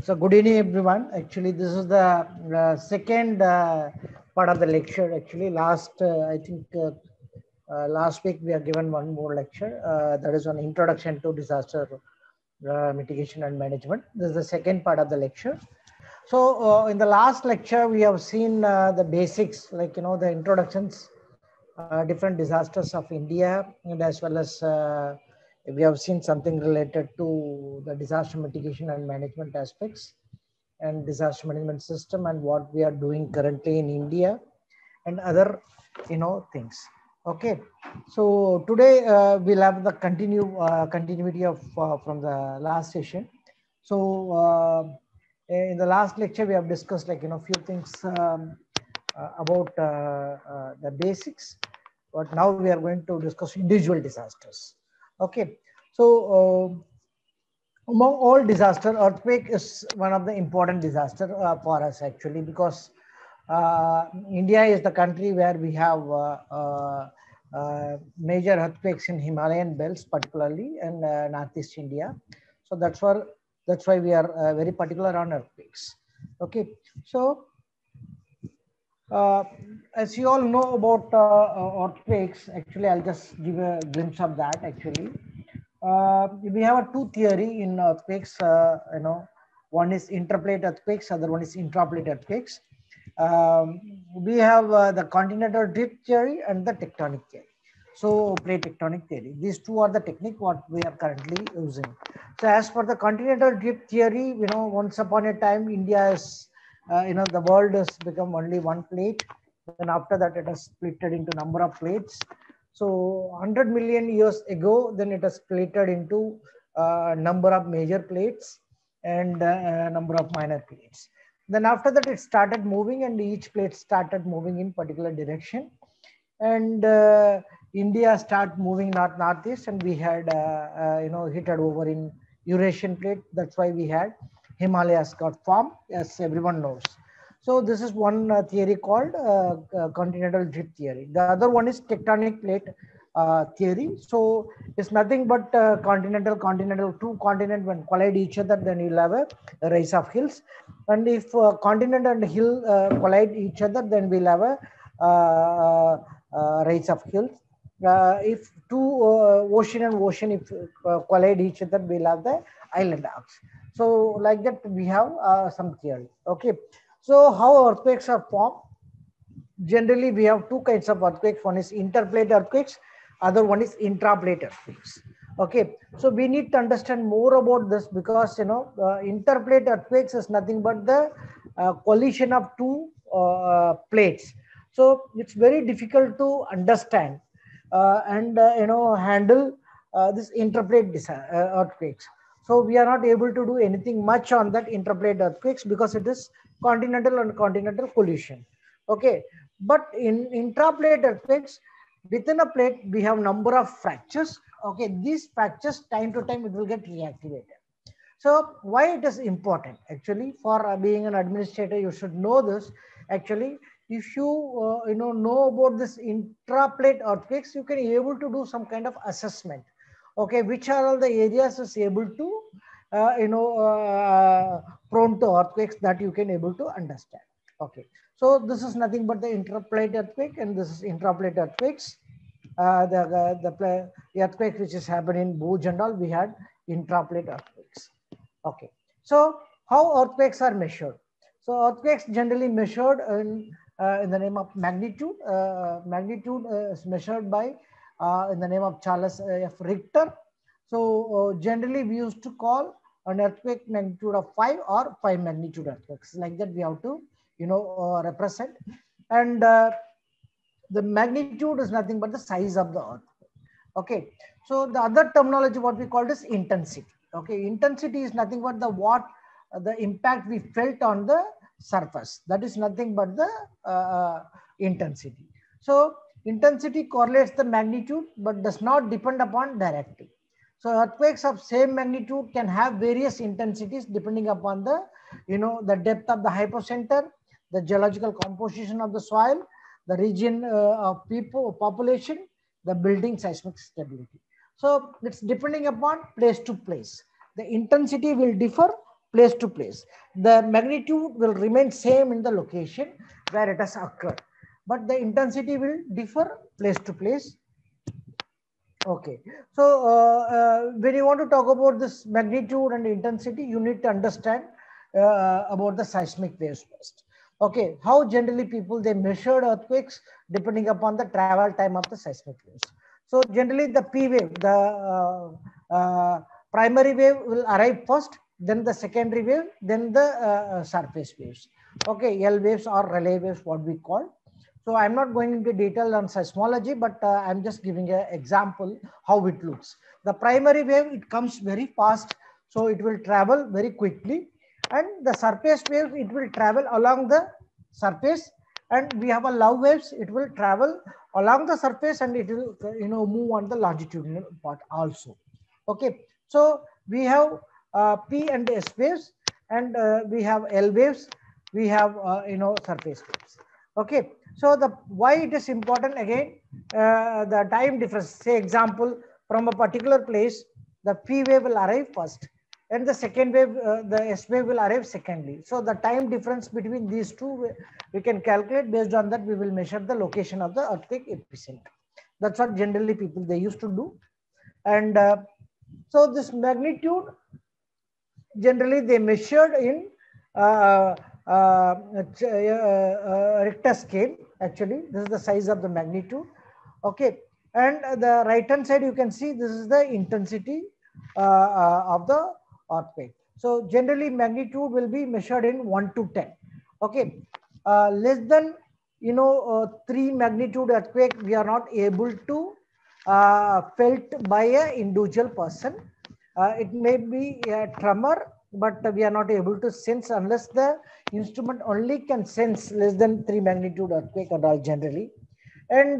So good evening, everyone. Actually, this is the second part of the lecture. Actually, last week we have given one more lecture. That is on introduction to disaster mitigation and management. This is the second part of the lecture. So in the last lecture, we have seen the basics, like the introductions, different disasters of India, and as well as we have seen something related to the disaster mitigation and management aspects and disaster management system and what we are doing currently in India and other things. Okay, so today we'll have the continuity of from the last session. So in the last lecture we have discussed few things about the basics, but now we are going to discuss individual disasters. Okay, so among all disaster, earthquake is one of the important disaster for us actually, because India is the country where we have major earthquakes in Himalayan belts, particularly, and Northeast India. So that's why we are very particular on earthquakes. Okay, so as you all know about earthquakes, actually, I'll just give a glimpse of that. Actually, we have a two theory in earthquakes. One is interplate earthquakes, other one is intraplate earthquakes. We have the continental drift theory and the tectonic theory. So plate tectonic theory. These two are the technique what we are currently using. So as for the continental drift theory, once upon a time, India is, the world has become only one plate. Then after that, it has split into number of plates. So 100 million years ago, then it has split into number of major plates and number of minor plates. Then after that, it started moving and each plate started moving in particular direction. And India started moving northeast, and we had, heated over in Eurasian plate. That's why we had Himalayas got formed, as everyone knows. So this is one theory called continental drift theory. The other one is tectonic plate theory. So it's nothing but two continents when collide each other, then you'll have a rise of hills. And if continent and hill collide each other, then we'll have a rise of hills. If two ocean and ocean if collide each other, we'll have the island arcs. So like that we have some theory. Okay. So how earthquakes are formed? Generally, we have two kinds of earthquakes. One is interplate earthquakes, other one is intraplate earthquakes. Okay, so we need to understand more about this, because interplate earthquakes is nothing but the collision of two plates. So it's very difficult to understand and handle this interplate earthquakes. So we are not able to do anything much on that interplate earthquakes because it is continental and continental collision. Okay, but in intraplate earthquakes, within a plate we have number of fractures. Okay, these fractures time to time it will get reactivated. So why it is important? Actually, for being an administrator, you should know this. Actually, if you know about this intraplate earthquakes, you can be able to do some kind of assessment. Okay, which are all the areas is able to prone to earthquakes, that you can able to understand. Okay, so this is nothing but the interplate earthquake, and this is intraplate earthquakes. The earthquake which is happening in Bhuj and all, we had intraplate earthquakes. Okay, so how earthquakes are measured? So earthquakes generally measured in the name of magnitude. Magnitude is measured by in the name of Charles F. Richter. So generally we used to call an earthquake magnitude of 5 or 5 magnitude earthquakes. Like that we have to represent. And the magnitude is nothing but the size of the earthquake. Okay, so the other terminology what we call is intensity. Okay, intensity is nothing but the impact we felt on the surface. That is nothing but the intensity. So intensity correlates the magnitude but does not depend upon directly. So earthquakes of same magnitude can have various intensities depending upon the the depth of the hypocenter, the geological composition of the soil, the region of population, the building seismic stability. So it's depending upon place to place. The intensity will differ place to place. The magnitude will remain same in the location where it has occurred, but the intensity will differ place to place. Okay, so when you want to talk about this magnitude and intensity, you need to understand about the seismic waves first. Okay, how generally people they measured earthquakes depending upon the travel time of the seismic waves. So generally the P wave, the primary wave will arrive first, then the secondary wave, then the surface waves. Okay, L waves or relay waves, what we call. So I'm not going into detail on seismology, but I'm just giving an example how it looks. The primary wave, it comes very fast, so it will travel very quickly. And the surface waves, it will travel along the surface. And we have a love waves, it will travel along the surface and it will move on the longitudinal part also. Okay, so we have P and S waves, and we have L waves, we have surface waves. Okay, so the why it is important again, the time difference. Say example, from a particular place, the P wave will arrive first, and the second wave, the S wave will arrive secondly. So the time difference between these two, we can calculate. Based on that, we will measure the location of the earthquake epicenter. That's what generally people they used to do, and so this magnitude generally they measured in Richter scale. Actually, this is the size of the magnitude. Okay, and the right hand side you can see this is the intensity of the earthquake. So generally magnitude will be measured in 1 to 10. Okay, less than 3 magnitude earthquake we are not able to felt by a individual person. It may be a tremor, but we are not able to sense unless the instrument only can sense less than 3 magnitude earthquake and all generally. And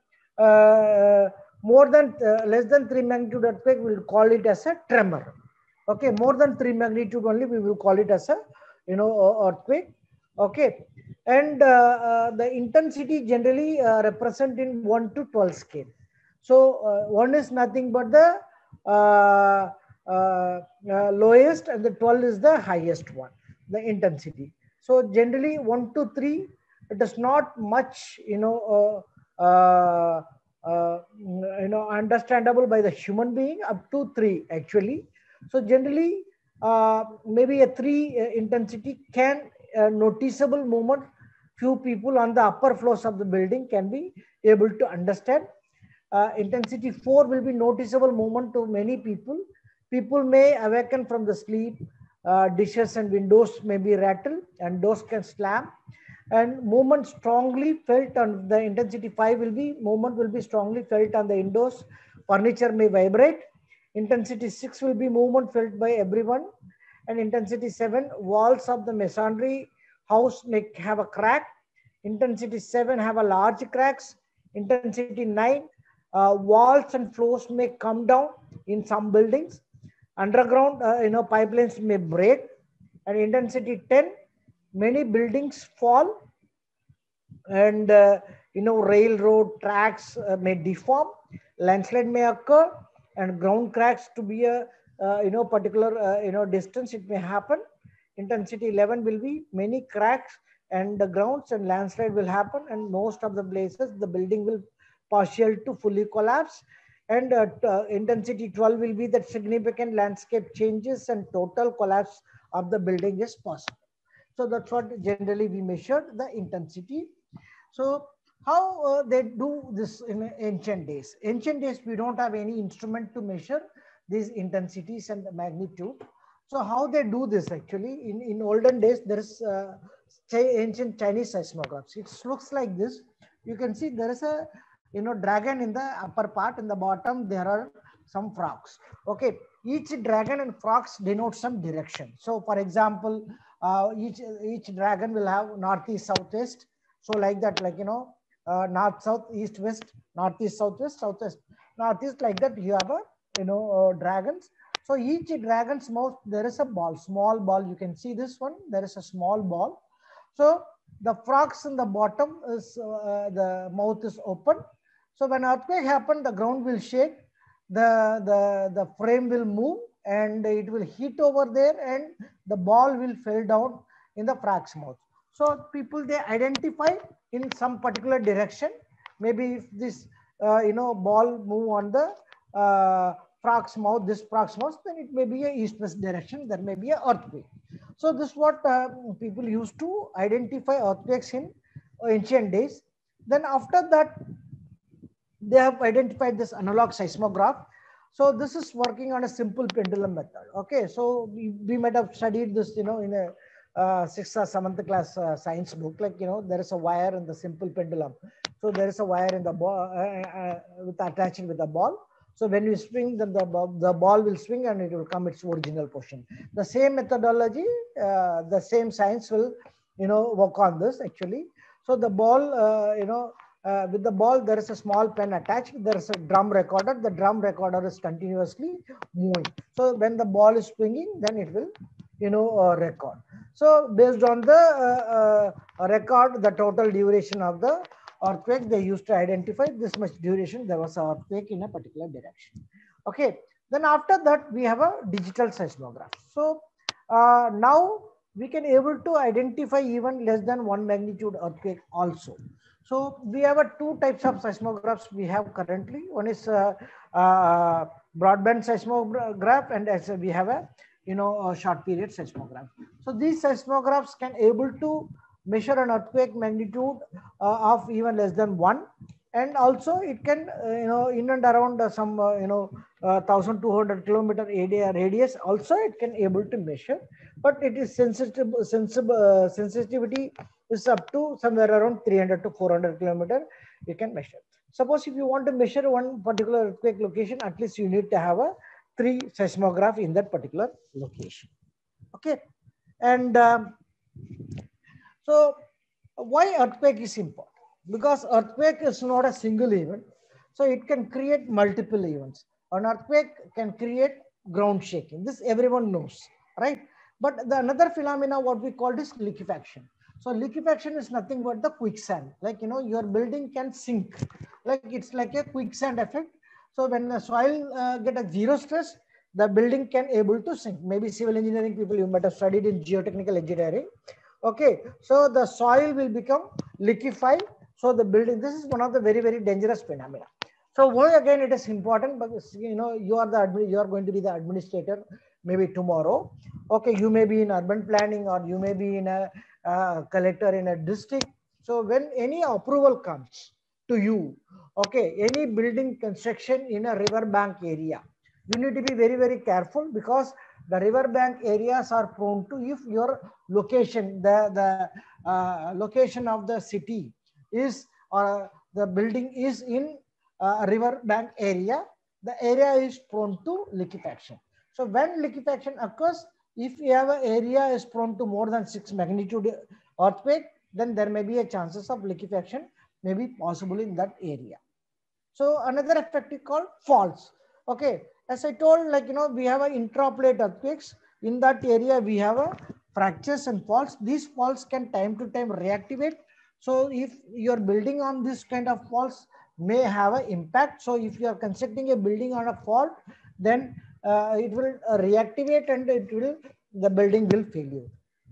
more than less than 3 magnitude earthquake, we will call it as a tremor. Okay, more than 3 magnitude only we will call it as a earthquake. Okay, and the intensity generally represent in 1 to 12 scale. So 1 is nothing but the lowest, and the 12 is the highest one, the intensity. So generally 1 to 3, it is not much understandable by the human being, up to 3 actually. So generally maybe a 3 intensity can noticeable movement, few people on the upper floors of the building can be able to understand. Intensity 4 will be noticeable movement to many people. People may awaken from the sleep. Dishes and windows may be rattled and doors can slam. And movement strongly felt on the intensity 5 will be movement will be strongly felt on the windows. Furniture may vibrate. Intensity 6 will be movement felt by everyone. And intensity 7, walls of the masonry house may have a crack. Intensity 7 have a large cracks. Intensity 9, walls and floors may come down in some buildings. Underground pipelines may break. And intensity 10, many buildings fall, and railroad tracks may deform. Landslide may occur, and ground cracks to be a particular distance it may happen. Intensity 11 will be many cracks and the grounds, and landslide will happen, and most of the places the building will partial to fully collapse. And intensity 12 will be that significant landscape changes and total collapse of the building is possible. So that's what generally we measured the intensity. So how they do this in ancient days? Ancient days, we don't have any instrument to measure these intensities and the magnitude. So how they do this actually? In olden days, there is ancient Chinese seismographs. It looks like this. You can see there is a dragon in the upper part. In the bottom, there are some frogs. Okay, each dragon and frogs denote some direction. So for example, each dragon will have northeast, southwest. So like that, like north, south, east, west, northeast, southwest, southwest, northeast, like that. You have a dragons. So each dragon's mouth there is a ball, small ball. You can see this one. There is a small ball. So the frogs in the bottom is the mouth is open. So when earthquake happen, the ground will shake, the frame will move, and it will hit over there and the ball will fall down in the frog's mouth. So people, they identify in some particular direction. Maybe if this ball move on the frog's mouth, this frog's mouth, then it may be a east-west direction. There may be an earthquake. So this is what people used to identify earthquakes in ancient days. Then after that, they have identified this analog seismograph. So this is working on a simple pendulum method. Okay, so we might have studied this, in a 6th or 7th class science book. Like, there is a wire in the simple pendulum. So there is a wire in the ball attaching with the ball. So when you swing, then the ball will swing and it will come its original position. The same methodology, the same science will, work on this actually. So the ball, with the ball, there is a small pen attached. There is a drum recorder. The drum recorder is continuously moving. So when the ball is swinging, then it will, record. So based on the record, the total duration of the earthquake, they used to identify this much duration. There was an earthquake in a particular direction. Okay. Then after that, we have a digital seismograph. So now we can able to identify even less than 1 magnitude earthquake also. So we have two types of seismographs we have currently. One is broadband seismograph, and as we have a short period seismograph. So these seismographs can able to measure an earthquake magnitude of even less than 1, and also it can in and around some 1,200 kilometer area radius also it can able to measure, but it is sensitivity is up to somewhere around 300 to 400 kilometer you can measure. Suppose if you want to measure one particular earthquake location, at least you need to have a 3 seismograph in that particular location. Okay, and so why earthquake is important? Because earthquake is not a single event, so it can create multiple events. An earthquake can create ground shaking. This everyone knows, right? But the another phenomena, what we call is liquefaction. So liquefaction is nothing but the quicksand. Like, your building can sink. Like, it's like a quicksand effect. So when the soil get a zero stress, the building can able to sink. Maybe civil engineering people, you might have studied in geotechnical engineering. Okay, so the soil will become liquefied. So the building, this is one of the very, very dangerous phenomena. So why again it is important? Because you are going to be the administrator maybe tomorrow. Okay, you may be in urban planning, or you may be in a collector in a district. So when any approval comes to you, okay, any building construction in a riverbank area, you need to be very, very careful, because the riverbank areas are prone to, if your location, the location of the city is, or the building is in a riverbank area, the area is prone to liquefaction. So when liquefaction occurs, if you have an area is prone to more than 6 magnitude earthquake, then there may be a chances of liquefaction may be possible in that area. So another effect is called faults. Okay, as I told, like, we have an intraplate earthquakes. In that area, we have a fractures and faults. These faults can time to time reactivate. So if you're building on this kind of faults, may have an impact. So if you are constructing a building on a fault, then it will reactivate, and the building will fail.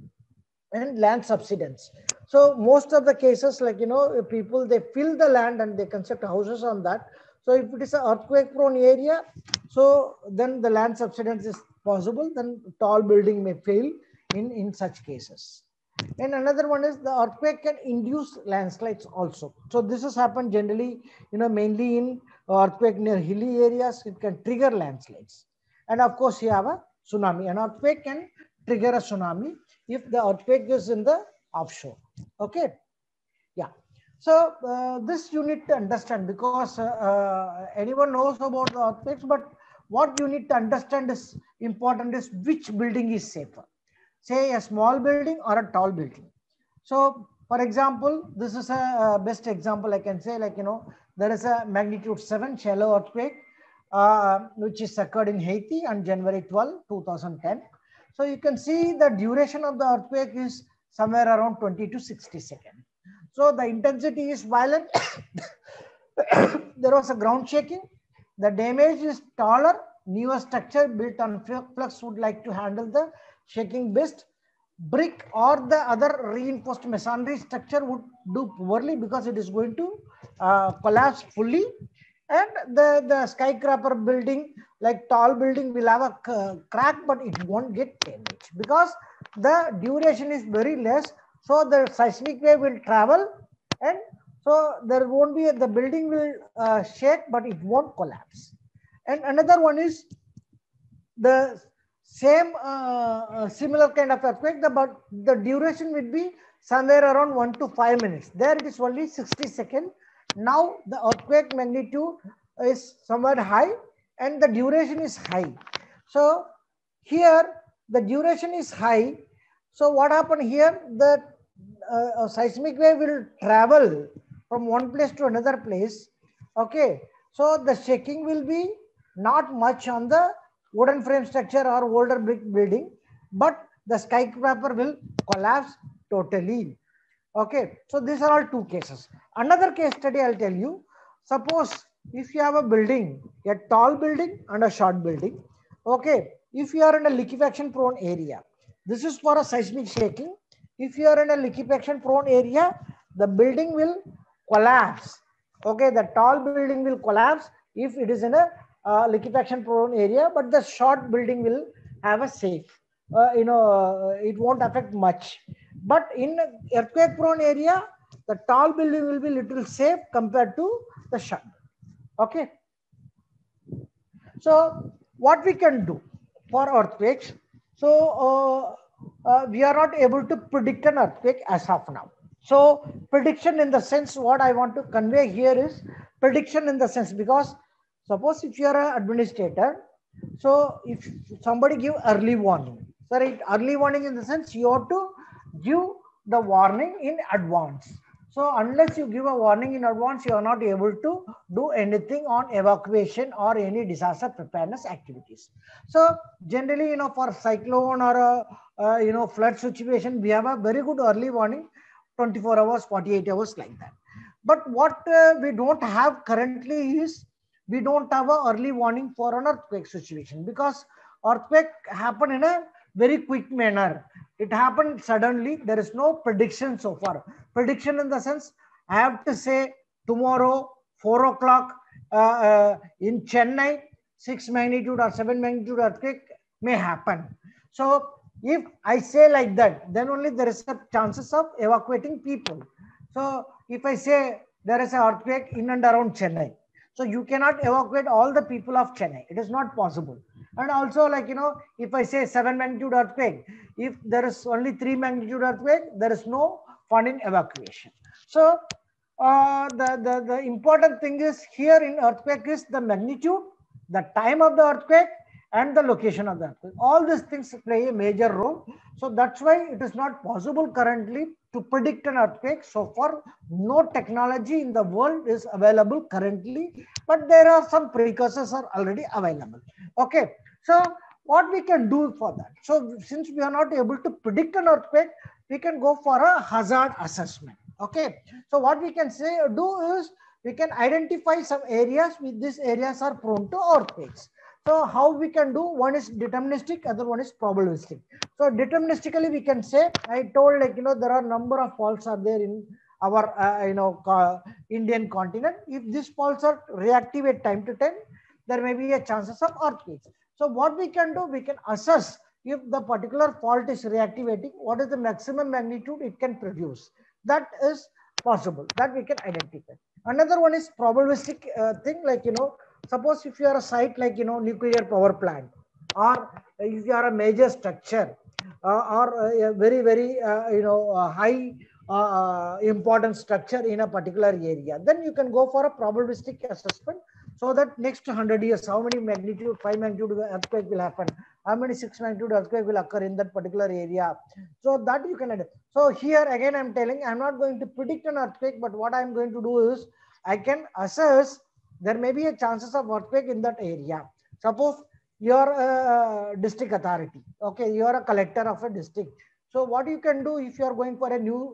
And land subsidence. So most of the cases, like, people, they fill the land and they construct houses on that. So if it is an earthquake prone area, so then the land subsidence is possible, then tall building may fail in such cases. And another one is the earthquake can induce landslides also. So this has happened generally, mainly in earthquake near hilly areas, it can trigger landslides. And of course, you have a tsunami. An earthquake can trigger a tsunami if the earthquake is in the offshore. Okay. Yeah. So this you need to understand, because anyone knows about the earthquakes, but what you need to understand is important is which building is safer. Say a small building or a tall building. So for example, this is a best example I can say, like, there is a magnitude 7 shallow earthquake, which is occurred in Haiti on January 12, 2010. So you can see the duration of the earthquake is somewhere around 20 to 60 seconds. So the intensity is violent. There was a ground shaking. The damage is taller newer structure built on flux would like to handle the shaking best. Brick or the other reinforced masonry structure would do poorly because it is going to collapse fully. And the skyscraper building, like tall building, will have a crack, but it won't get damaged because the duration is very less. So the seismic wave will travel, and so there won't be, the building will shake, but it won't collapse. And another one is the same similar kind of earthquake, but the duration will be somewhere around 1 to 5 minutes. There it is only 60 seconds. Now the earthquake magnitude is somewhat high and the duration is high. So here the duration is high. So what happened here? The seismic wave will travel from one place to another place. Okay. So the shaking will be not much on the wooden frame structure or older brick building, but the skyscraper will collapse totally. Okay, so these are all two cases. Another case study I'll tell you. Suppose if you have a building, a tall building and a short building. Okay, if you are in a liquefaction prone area, this is for a seismic shaking. If you are in a liquefaction prone area, the building will collapse. Okay, the tall building will collapse if it is in a liquefaction prone area, but the short building will have a safe. It won't affect much. But in earthquake prone area, the tall building will be little safe compared to the short. Okay. So what we can do for earthquakes? So we are not able to predict an earthquake as of now. So prediction in the sense, what I want to convey here is prediction in the sense, because suppose if you are an administrator, so if somebody give early warning, sorry, early warning in the sense you have to give the warning in advance. So unless you give a warning in advance, you are not able to do anything on evacuation or any disaster preparedness activities. So generally, for cyclone or flood situation, we have a very good early warning, 24 hours, 48 hours like that. But what we don't have currently is, we don't have a early warning for an earthquake situation, because earthquake happen in a very quick manner. It happened suddenly. There is no prediction so far. Prediction in the sense, I have to say tomorrow 4 o'clock in Chennai, 6 magnitude or 7 magnitude earthquake may happen. So if I say like that, then only there is a chances of evacuating people. So if I say there is an earthquake in and around Chennai, so you cannot evacuate all the people of Chennai. It is not possible. And also, if I say 7 magnitude earthquake, if there is only 3 magnitude earthquake, there is no fun in evacuation. So the important thing is here in earthquake is the magnitude, the time of the earthquake, and the location of the earthquake. All these things play a major role. So that's why it is not possible currently to predict an earthquake. So far, no technology in the world is available currently, but there are some precursors are already available. Okay, so what we can do for that? So since we are not able to predict an earthquake, we can go for a hazard assessment. Okay, so what we can do is, we can identify some areas with these areas are prone to earthquakes. So how we can do? One is deterministic, other one is probabilistic. So deterministically we can say, I told there are number of faults are there in our Indian continent. If these faults are reactive at time to time, there may be a chances of earthquakes. So what we can do? We can assess if the particular fault is reactivating, what is the maximum magnitude it can produce. That is possible, that we can identify. Another one is probabilistic thing, suppose if you are a site like nuclear power plant, or if you are a major structure, or a very high important structure in a particular area, then you can go for a probabilistic assessment. So that next 100 years, how many magnitude, 5 magnitude earthquake will happen, how many 6 magnitude earthquake will occur in that particular area. So that you can. So here again I'm telling, I'm not going to predict an earthquake, but what I'm going to do is, I can assess there may be a chances of earthquake in that area. Suppose you are a district authority, okay, you are a collector of a district. So what you can do, if you are going for a new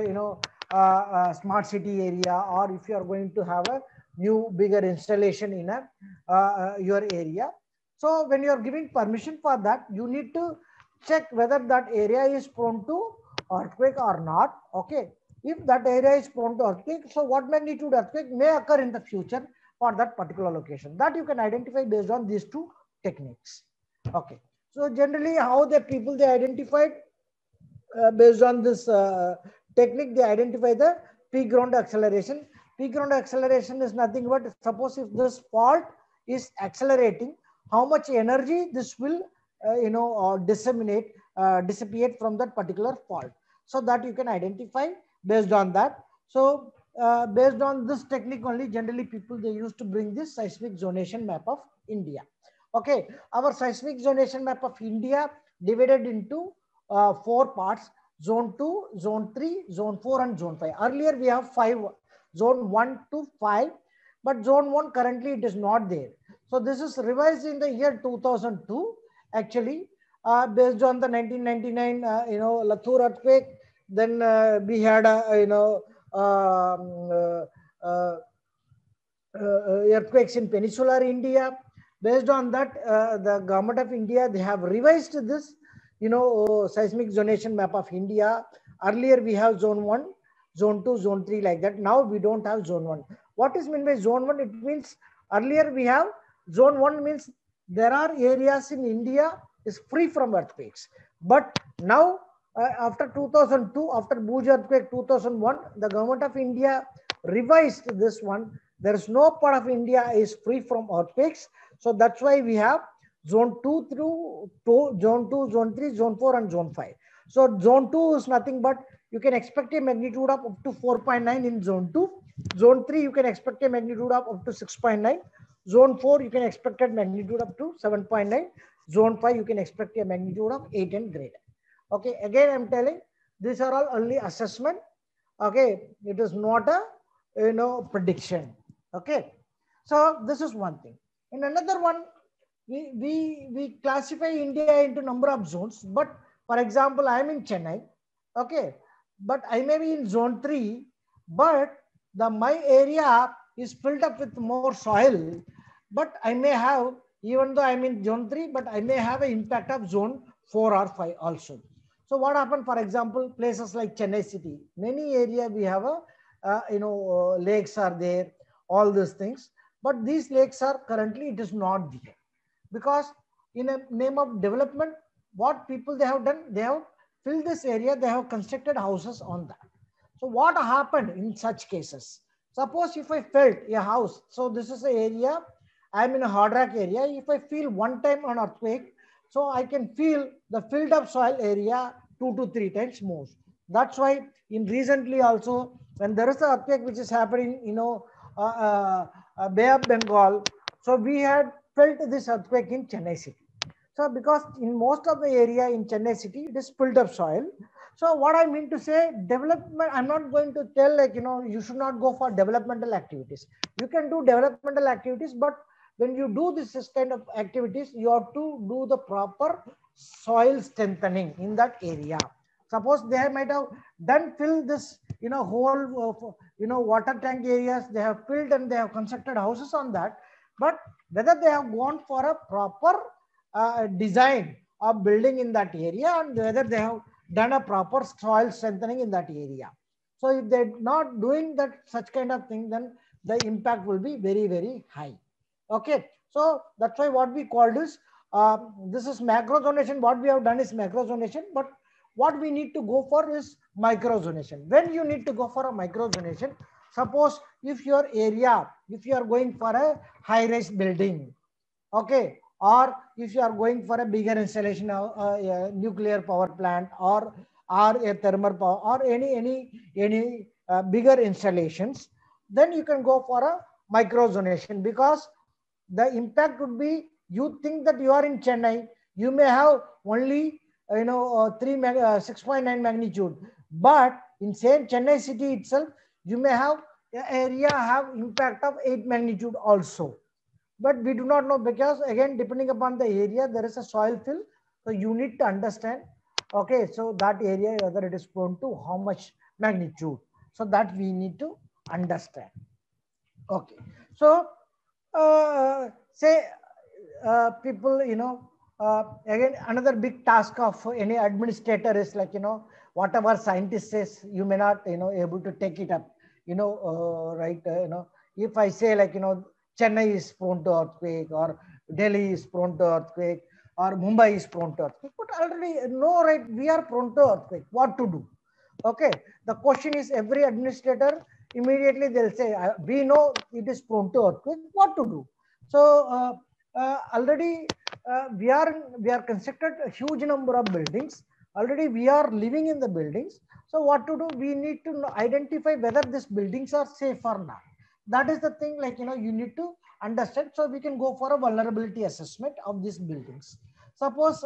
smart city area, or if you are going to have a new bigger installation in your area, So when you are giving permission for that, you need to check whether that area is prone to earthquake or not. Okay. If that area is prone to earthquake, so what magnitude earthquake may occur in the future for that particular location, that you can identify based on these two techniques. Okay. So generally how the people they identified based on this technique, they identify the peak ground acceleration. Peak ground acceleration is nothing but, suppose if this fault is accelerating, how much energy this will dissipate from that particular fault. So that you can identify based on that. So based on this technique only, generally people they used to bring this seismic zonation map of India. Okay, our seismic zonation map of India divided into four parts: zone 2, zone 3, zone 4, and zone 5. Earlier we have five, zone 1 to 5, but zone 1 currently it is not there. So this is revised in the year 2002, actually, based on the 1999, Latur earthquake. Then we had, uh, earthquakes in peninsular India. Based on that, the government of India, they have revised this, seismic zonation map of India. Earlier we have zone 1, zone 2, zone 3 like that. Now we don't have zone 1. What is meant by zone 1? It means earlier we have zone 1 means there are areas in India is free from earthquakes. But now after 2002, after Bhuj earthquake 2001, the government of India revised this one. There is no part of India is free from earthquakes. So that's why we have zone 2 through zone 2, zone 3, zone 4, and zone 5. So zone 2 is nothing but you can expect a magnitude of up to 4.9 in zone 2. Zone 3, you can expect a magnitude of up to 6.9. Zone 4, you can expect a magnitude up to 7.9. Zone 5, you can expect a magnitude of 8 and greater. Okay, again I'm telling, these are all only assessment. Okay, it is not a prediction. Okay, so this is one thing. In another one, we classify India into number of zones. But for example, I am in Chennai. Okay, but I may be in zone 3, but my area is filled up with more soil. But I may have, even though I'm in zone 3, but I may have an impact of zone 4 or 5 also. So what happened, for example, places like Chennai city, many area we have lakes are there, all these things. But these lakes are currently, it is not there. Because in a name of development, what people they have done, they have filled this area, they have constructed houses on that. So what happened in such cases? Suppose if I felt a house, so this is an area, I'm in a hard rock area. If I feel one time an earthquake, so I can feel the filled up soil area 2 to 3 times more. That's why in recently also, when there is an earthquake which is happening, Bay of Bengal, so we had felt this earthquake in Chennai city. So because in most of the area in Chennai city, it is filled up soil. So what I mean to say, development, I'm not going to tell you should not go for developmental activities. You can do developmental activities, but when you do this kind of activities, you have to do the proper soil strengthening in that area. Suppose they might have done fill this, whole, water tank areas, they have filled and they have constructed houses on that. But whether they have gone for a proper design of building in that area and whether they have done a proper soil strengthening in that area. So if they're not doing that such kind of thing, then the impact will be very, very high. Okay, so that's why what we called this is macro zonation. What we have done is macro zonation, but what we need to go for is micro zonation. When you need to go for a micro zonation, suppose if your area, if you are going for a high-rise building, okay, or if you are going for a bigger installation of a nuclear power plant or a thermal power or any bigger installations, then you can go for a micro zonation, because the impact would be, you think that you are in Chennai, you may have only 6.9 magnitude, but in same Chennai city itself, you may have area have impact of 8 magnitude also. But we do not know, because again, depending upon the area, there is a soil fill. So you need to understand, okay, so that area, whether it is prone to how much magnitude. So that we need to understand. Okay. So say people, again, another big task of any administrator is like, whatever scientist says, you may not, able to take it up, right. If I say like, Chennai is prone to earthquake, or Delhi is prone to earthquake, or Mumbai is prone to earthquake, but already know, right, we are prone to earthquake, what to do? Okay, the question is, every administrator immediately they'll say, we know it is prone to earthquake, what to do? So already we are constructed a huge number of buildings. Already we are living in the buildings. So what to do? We need to identify whether these buildings are safe or not. That is the thing, like, you need to understand. So we can go for a vulnerability assessment of these buildings. Suppose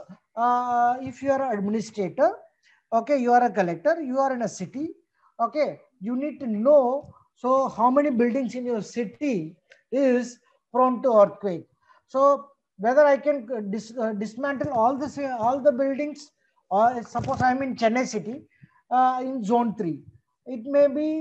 if you are an administrator, okay, you are a collector, you are in a city, okay, you need to know, so how many buildings in your city is prone to earthquake. So whether I can dismantle all the buildings, or suppose I'm in Chennai city, in zone 3, it may be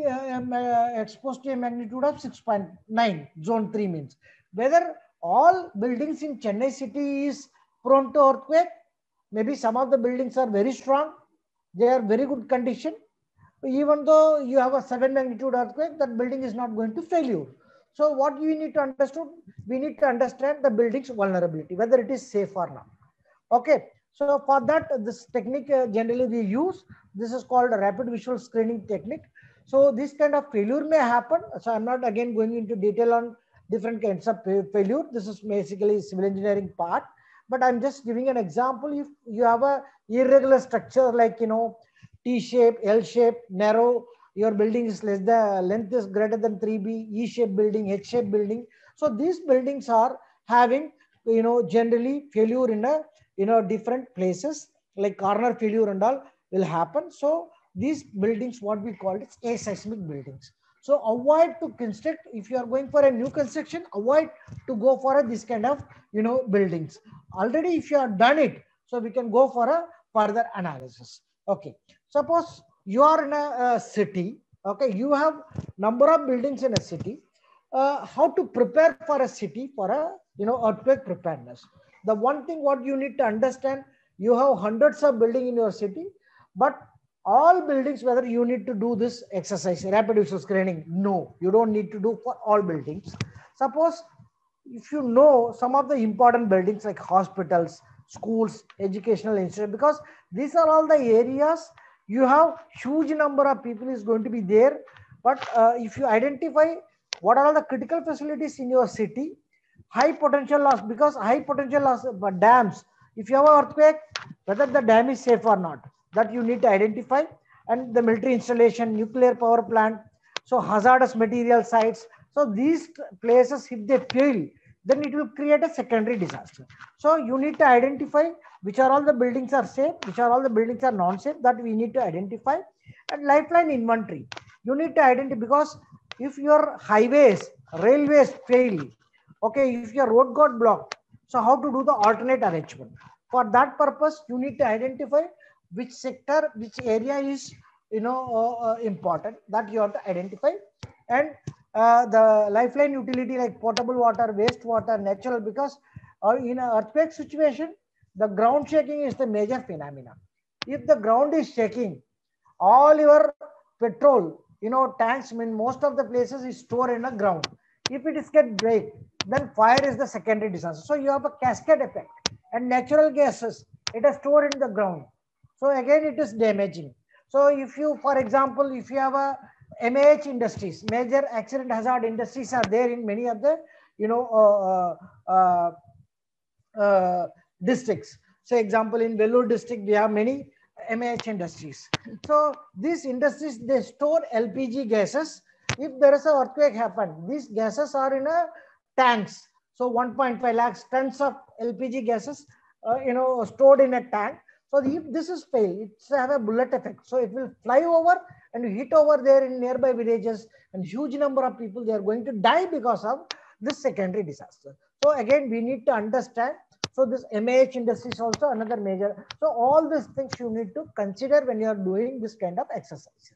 exposed to a magnitude of 6.9. Zone 3 means whether all buildings in Chennai city is prone to earthquake. Maybe some of the buildings are very strong, they are very good condition. Even though you have a 7 magnitude earthquake, that building is not going to fail you. So what we need to understand, we need to understand the building's vulnerability, whether it is safe or not. Okay, so for that, this technique generally we use. This is called a rapid visual screening technique. So this kind of failure may happen. So I'm not again going into detail on different kinds of failure. This is basically civil engineering part, but I'm just giving an example. If you have a irregular structure like, T shape, L shape, narrow, your building is less than, length is greater than 3B, E shape building, H shape building. So these buildings are having, generally failure in a, different places, like corner failure and all will happen. So these buildings, what we call it, aseismic buildings. So avoid to construct, if you are going for a new construction, avoid to go for this kind of, buildings. Already if you have done it, so we can go for a further analysis. Okay, suppose you are in a city, okay, you have number of buildings in a city. How to prepare for a city for a, earthquake preparedness? The one thing what you need to understand, you have hundreds of buildings in your city, but all buildings, whether you need to do this exercise, rapid visual screening, no, you don't need to do for all buildings. Suppose if you know some of the important buildings like hospitals, schools, educational institutions, because these are all the areas you have huge number of people is going to be there. But if you identify what are all the critical facilities in your city, high potential loss, because high potential loss, but dams, if you have an earthquake, whether the dam is safe or not, that you need to identify. And the military installation, nuclear power plant, so hazardous material sites. So these places, if they fail, then it will create a secondary disaster. So you need to identify which are all the buildings are safe, which are all the buildings are non-safe, that we need to identify. And lifeline inventory, you need to identify, because if your highways, railways fail, okay, if your road got blocked, so how to do the alternate arrangement? For that purpose, you need to identify which sector, which area is, important, that you have to identify. And the lifeline utility like potable water, wastewater, natural, because in an earthquake situation, the ground shaking is the major phenomenon. If the ground is shaking, all your petrol, tanks, I mean, most of the places is stored in the ground. If it is get break, then fire is the secondary disaster. So you have a cascade effect. And natural gases, it is stored in the ground. So again, it is damaging. So if you, for example, if you have a MAH industries, major accident hazard industries are there in many of the, districts. So example, in Vellore district, we have many MAH industries. So these industries, they store LPG gases. If there is an earthquake happen, these gases are in a tanks. So 1.5 lakhs tons of LPG gases, stored in a tank. So if this is fail, it's have a bullet effect. So it will fly over and hit over there in nearby villages, and huge number of people, they are going to die because of this secondary disaster. So again, we need to understand. So this MAH industry is also another major. So all these things you need to consider when you are doing this kind of exercises.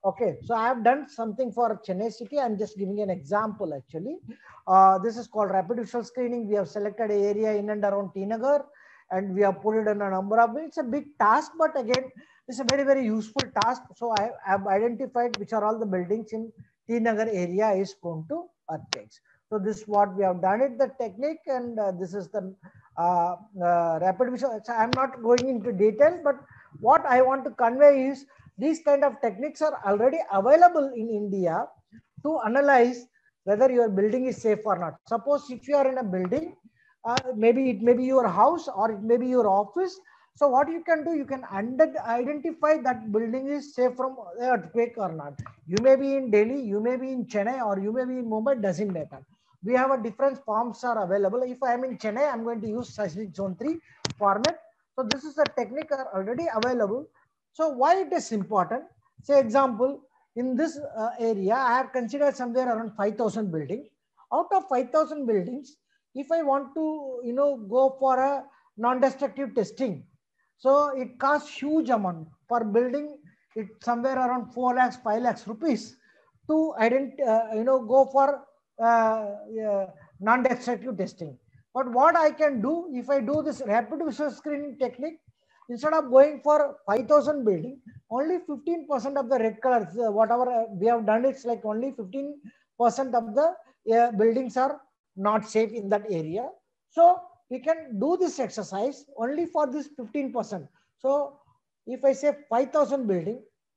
Okay, so I have done something for Chennai city. I'm just giving an example actually. This is called rapid visual screening. We have selected an area in and around T Nagar, and we have put it in a number of, it's a big task, but again, it's a very, very useful task. So I have identified which are all the buildings in T Nagar area is prone to earthquakes. So this is what we have done it, the technique, and this is the rapid visual. So I'm not going into detail, but what I want to convey is these kind of techniques are already available in India to analyze whether your building is safe or not. Suppose if you are in a building, maybe it may be your house or it may be your office. So what you can do, you can identify that building is safe from earthquake or not. You may be in Delhi, you may be in Chennai, or you may be in Mumbai, doesn't matter. We have a different forms are available. If I am in Chennai, I'm going to use seismic zone 3 format. So this is a technique are already available. So why it is important? Say example, in this area, I have considered somewhere around 5,000 buildings. Out of 5,000 buildings, if I want to, go for a non-destructive testing, so it costs huge amount for building it somewhere around 4 lakhs, 5 lakhs rupees to go for non-destructive testing. But what I can do if I do this rapid visual screening technique, instead of going for 5,000 building, only 15% of the red colors, whatever we have done, it's like only 15% of the buildings are not safe in that area. So we can do this exercise only for this 15%. So if I say 5,000 building,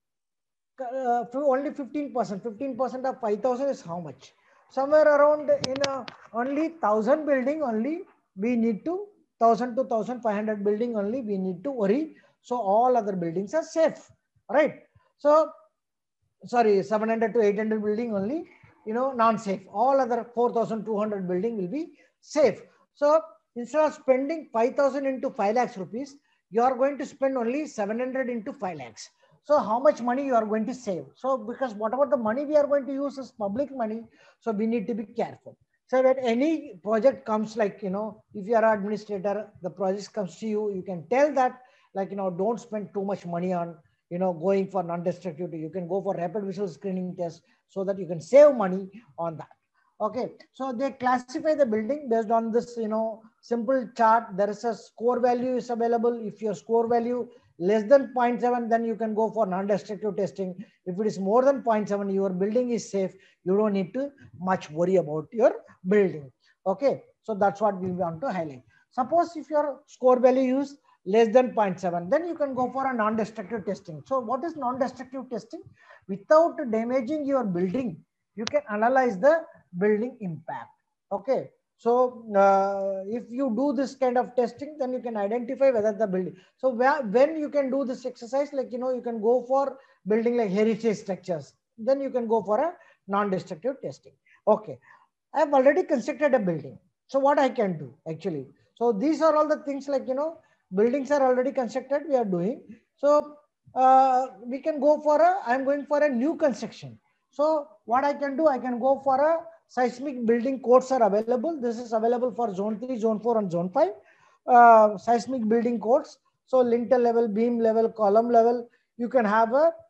only 15%, 15% of 5,000 is how much? Somewhere around in only 1,000 building only we need to 1,000 to 1,500 building only we need to worry. So all other buildings are safe, right? So sorry, 700 to 800 building only, non-safe. All other 4,200 building will be safe. So instead of spending 5,000 into 5 lakhs rupees, you are going to spend only 700 into 5 lakhs. So how much money you are going to save? So because whatever the money we are going to use is public money, so we need to be careful. So that any project comes like, if you are an administrator, the project comes to you, you can tell that like, don't spend too much money on, going for non-destructivity. You can go for rapid visual screening test so that you can save money on that. Okay, so they classify the building based on this, simple chart. There is a score value is available. If your score value less than 0.7, then you can go for non-destructive testing. If it is more than 0.7, your building is safe. You don't need to much worry about your building. Okay, so that's what we want to highlight. Suppose if your score value is less than 0.7, then you can go for a non-destructive testing. So what is non-destructive testing? Without damaging your building, you can analyze the building impact. Okay, so if you do this kind of testing, then you can identify whether the building. So when you can do this exercise, like, you can go for building like heritage structures, then you can go for a non-destructive testing. Okay, I have already constructed a building. So what I can do actually? So these are all the things like, buildings are already constructed, we are doing. So we can go for I'm going for a new construction. So what I can do, I can go for a seismic building codes are available. This is available for zone 3, zone 4 and zone 5. Seismic building codes. So lintel level, beam level, column level, you can have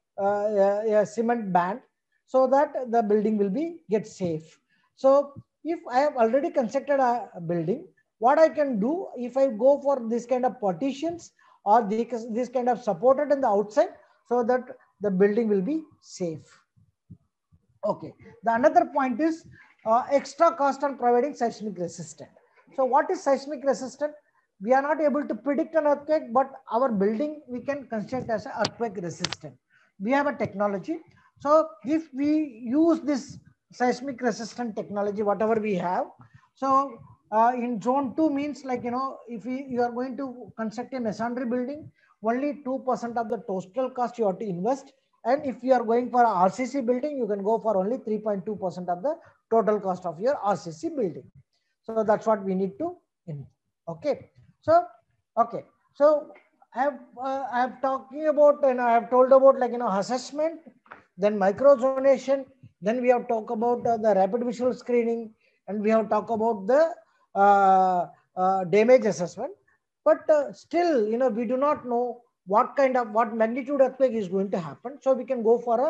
a cement band so that the building will be get safe. So if I have already constructed a building, what I can do, if I go for this kind of partitions or this kind of supported in the outside, so that the building will be safe. Okay. The another point is extra cost on providing seismic resistant. So what is seismic resistant? We are not able to predict an earthquake, but our building we can construct as an earthquake resistant. We have a technology. So if we use this seismic resistant technology, whatever we have, so in zone 2 means like, if you are going to construct a masonry building, only 2% of the total cost you have to invest. And if you are going for a RCC building, you can go for only 3.2% of the total cost of your RCC building. So that's what we need to invest. Okay. So, okay. So I have talking about, and I have told about like, assessment, then microzonation, then we have talked about the rapid visual screening, and we have talked about the damage assessment. But still, we do not know what magnitude earthquake is going to happen. So we can go for a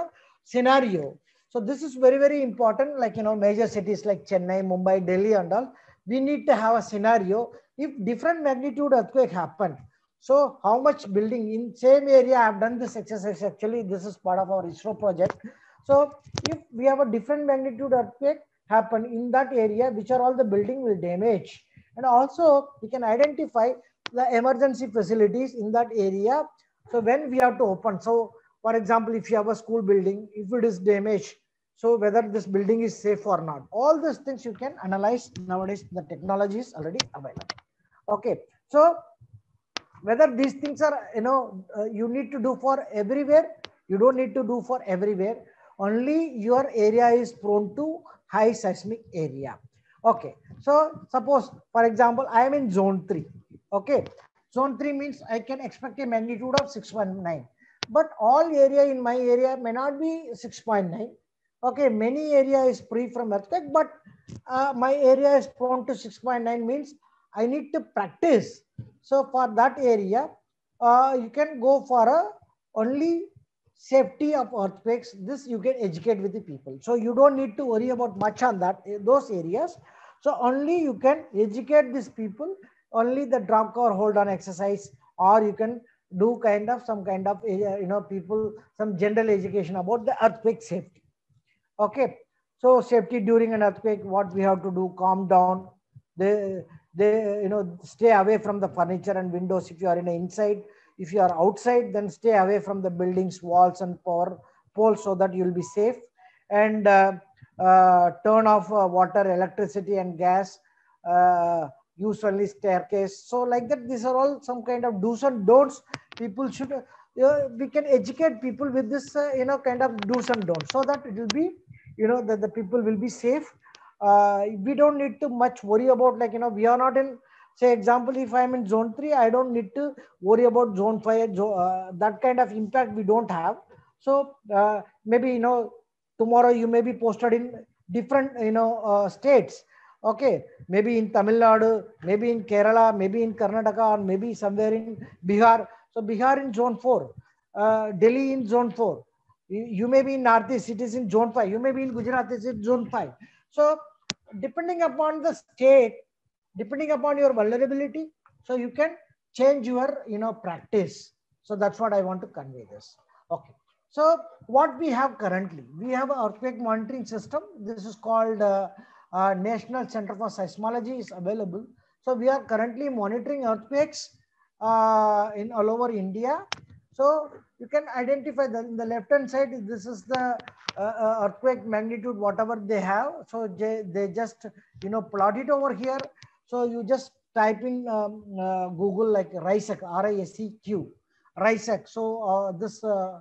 scenario. So this is very, very important. Like, major cities like Chennai, Mumbai, Delhi and all, we need to have a scenario. If different magnitude earthquake happen, so how much building in same area, I have done this exercise. Actually, this is part of our ISRO project. So if we have a different magnitude earthquake happen in that area, which are all the building will damage. And also we can identify the emergency facilities in that area. So when we have to open, so for example, if you have a school building, if it is damaged, so whether this building is safe or not, all these things you can analyze nowadays. The technology is already available. Okay, so whether these things are, you need to do for everywhere, you don't need to do for everywhere. Only your area is prone to high seismic area. Okay, so suppose for example I am in zone 3. Okay, zone 3 means I can expect a magnitude of 6.9, but all area in my area may not be 6.9. Okay, many area is free from earthquake, but my area is prone to 6.9 means I need to practice. So for that area, you can go for a only safety of earthquakes. This you can educate with the people. So you don't need to worry about much on that, those areas. So only you can educate these people, only the drop cover hold on exercise, or you can do some kind of, people, some general education about the earthquake safety. Okay, so safety during an earthquake, what we have to do: calm down. They stay away from the furniture and windows if you are in inside. If you are outside, then stay away from the buildings, walls and power poles, so that you will be safe. And turn off water, electricity and gas. Use only staircase. So like that, these are all some kind of do's and don'ts. People should, we can educate people with this, kind of do's and don'ts, so that it will be, that the people will be safe. We don't need to much worry about, like, we are not in, say example, if I'm in zone 3, I don't need to worry about zone 5. That kind of impact we don't have. So maybe, tomorrow you may be posted in different, states. Okay, maybe in Tamil Nadu, maybe in Kerala, maybe in Karnataka, or maybe somewhere in Bihar. So Bihar in zone 4, Delhi in zone 4. You may be in Northeast, it is in zone 5. You may be in Gujarat, it is in zone 5. So depending upon the state, depending upon your vulnerability, so you can change your, practice. So that's what I want to convey this. Okay, so what we have currently, we have an earthquake monitoring system. This is called National Center for Seismology is available. So we are currently monitoring earthquakes in all over India. So you can identify in the left hand side, this is the earthquake magnitude, whatever they have. So they just, plot it over here. So you just type in Google, like RISEQ, RISEQ, RISEQ. So this,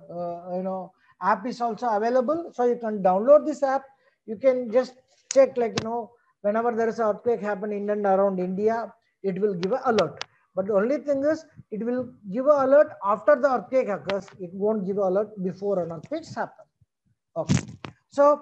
app is also available. So you can download this app. You can just check, like, whenever there is an earthquake happening in and around India, it will give an alert. But the only thing is, it will give an alert after the earthquake occurs. It won't give an alert before an earthquake happens. Okay. So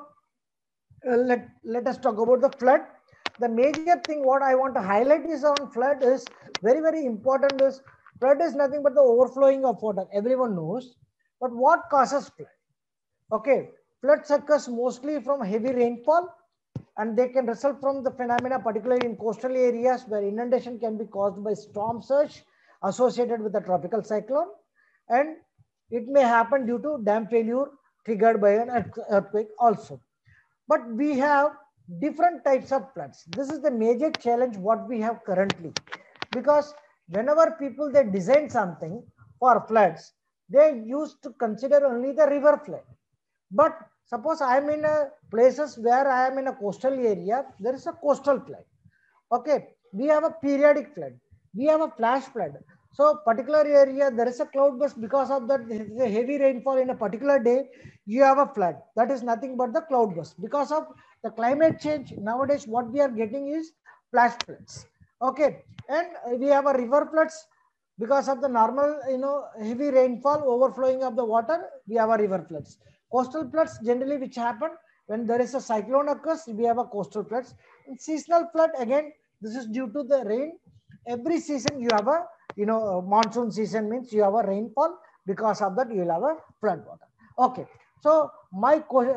let us talk about the flood. The major thing what I want to highlight is on flood is very, very important. Is flood is nothing but the overflowing of water. Everyone knows. But what causes flood? Okay. Floods occurs mostly from heavy rainfall, and they can result from the phenomena, particularly in coastal areas where inundation can be caused by storm surge associated with a tropical cyclone, and it may happen due to dam failure triggered by an earthquake also. But we have different types of floods. This is the major challenge what we have currently, because whenever people they design something for floods, they used to consider only the river flood. But suppose I am in a places where I am in a coastal area, there is a coastal flood. Okay, we have a periodic flood, we have a flash flood. So particular area, there is a cloud burst, because of that the heavy rainfall in a particular day, you have a flood. That is nothing but the cloud burst. Because of the climate change, nowadays what we are getting is flash floods. Okay, and we have a river floods. Because of the normal, heavy rainfall, overflowing of the water, we have a river floods. Coastal floods generally which happen when there is a cyclone occurs, we have a coastal floods. In seasonal flood, again, this is due to the rain. Every season you have a, monsoon season means you have a rainfall. Because of that, you will have a flood water. Okay. So my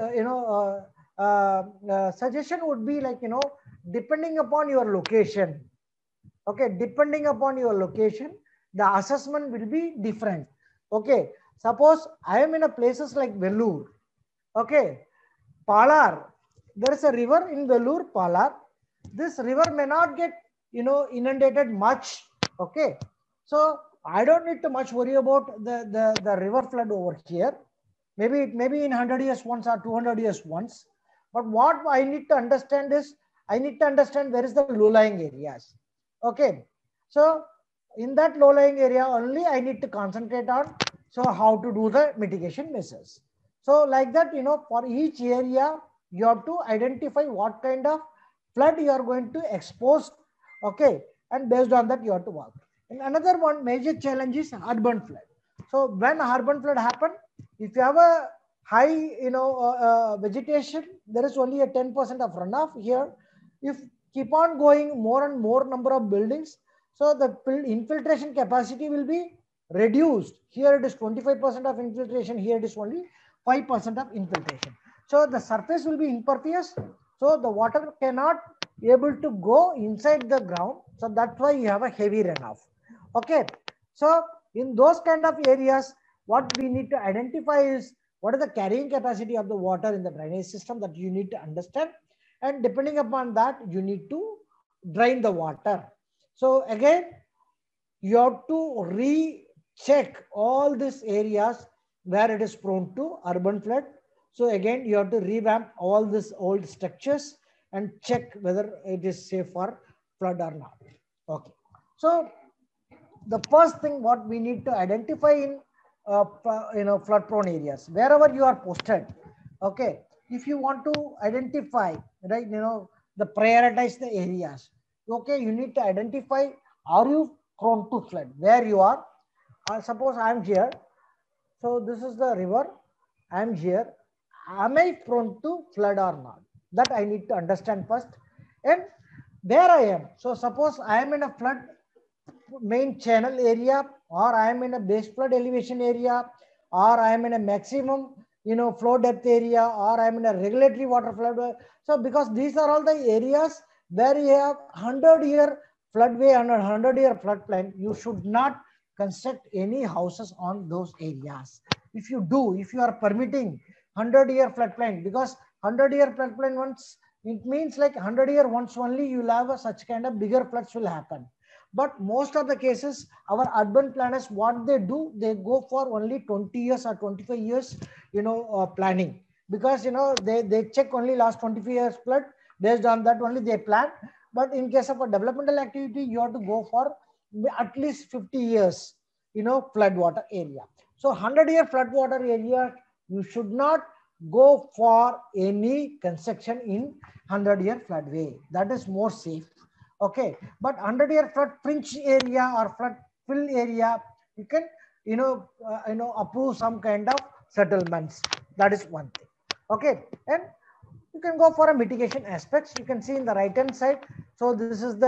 suggestion would be like, depending upon your location, okay, depending upon your location, the assessment will be different. Okay, suppose I am in a places like Vellore, okay, Palar, there is a river in Vellore, Palar. This river may not get, inundated much. Okay. So I don't need to much worry about the river flood over here. Maybe in 100 years once or 200 years once. But what I need to understand is, I need to understand where is the low-lying areas. Okay. So in that low-lying area only I need to concentrate on, so how to do the mitigation measures. So like that, for each area, you have to identify what kind of flood you are going to expose. Okay. And based on that, you have to work. And another one major challenge is urban flood. So when urban flood happen, if you have a high, vegetation, there is only a 10% of runoff here. If keep on going more and more number of buildings, so the infiltration capacity will be reduced. Here it is 25% of infiltration. Here it is only 5% of infiltration. So the surface will be impervious. So the water cannot able to go inside the ground. So that's why you have a heavy runoff. Okay. So in those kind of areas, what we need to identify is what is the carrying capacity of the water in the drainage system, that you need to understand. And depending upon that, you need to drain the water. So again, you have to recheck all these areas where it is prone to urban flood. So again, you have to revamp all these old structures and check whether it is safe for flood or not. Okay. So the first thing what we need to identify in flood prone areas, wherever you are posted. Okay. If you want to identify, right, the prioritize the areas. Okay. You need to identify, are you prone to flood where you are? Suppose I am here. So this is the river. I am here. Am I prone to flood or not? That I need to understand first. And where I am. So suppose I am in a flood main channel area, or I am in a base flood elevation area, or I am in a maximum, flow depth area, or I am in a regulatory water flood. So because these are all the areas where you have 100-year floodway and 100-year floodplain, you should not construct any houses on those areas. If you do, if you are permitting 100-year floodplain, because 100-year floodplain once, it means like 100-year once only you will have such kind of bigger floods will happen. But most of the cases, our urban planners, what they do, they go for only 20 years or 25 years, planning. Because, they check only last 25 years flood. Based on that only they plan. But in case of a developmental activity, you have to go for at least 50 years, flood water area. So 100-year flood water area, you should not go for any construction in 100-year floodway. That is more safe. Okay, but 100-year flood fringe area or flood fill area, you can, approve some kind of settlements. That is one thing. Okay, and you can go for a mitigation aspects. You can see in the right hand side. So this is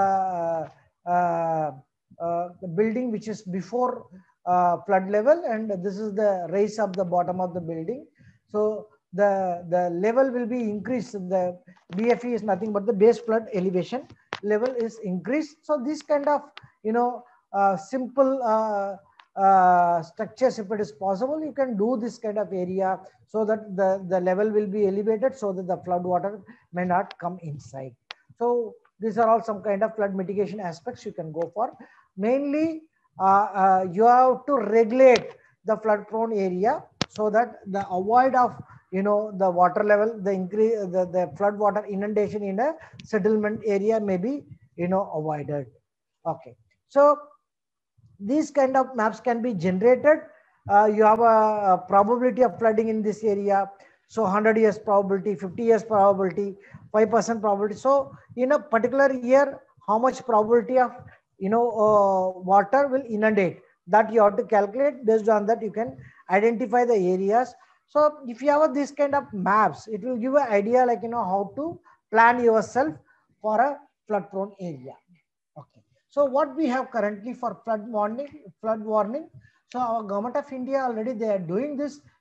the building which is before flood level, and this is the raise of the bottom of the building. So the level will be increased. The BFE is nothing but the base flood elevation level is increased. So this kind of, simple structures, if it is possible, you can do this kind of area so that the level will be elevated so that the flood water may not come inside. So these are all some kind of flood mitigation aspects you can go for. Mainly, you have to regulate the flood prone area so that the avoid of, the water level, the increase, the flood water inundation in a settlement area may be, avoided. Okay. So these kind of maps can be generated. You have a probability of flooding in this area. So 100 years probability, 50 years probability, 5% probability. So in a particular year, how much probability of, water will inundate, that you have to calculate. Based on that, you can identify the areas. So if you have this kind of maps, it will give an idea like, how to plan yourself for a flood prone area. Okay. So what we have currently for flood warning. So our government of India already, they are doing this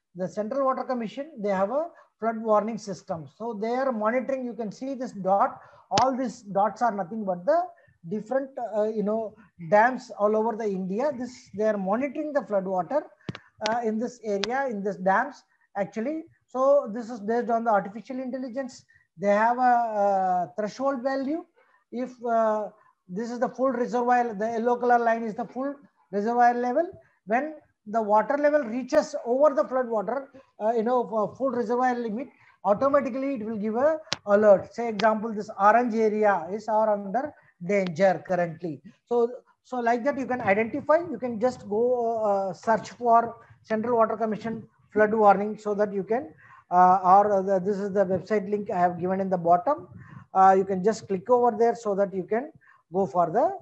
the Central Water Commission, they have a flood warning system. So they are monitoring. You can see this dot. All these dots are nothing but the different, dams all over the India. They are monitoring the flood water in this area, in this dams actually. So this is based on the artificial intelligence. They have a threshold value. If this is the full reservoir, the yellow color line is the full reservoir level. When the water level reaches over the flood water, full reservoir limit, automatically it will give a alert. Say example, this orange area is under danger currently. So like that you can identify. You can just go search for Central Water Commission flood warning, so that you can this is the website link I have given in the bottom. You can just click over there, so that you can go for the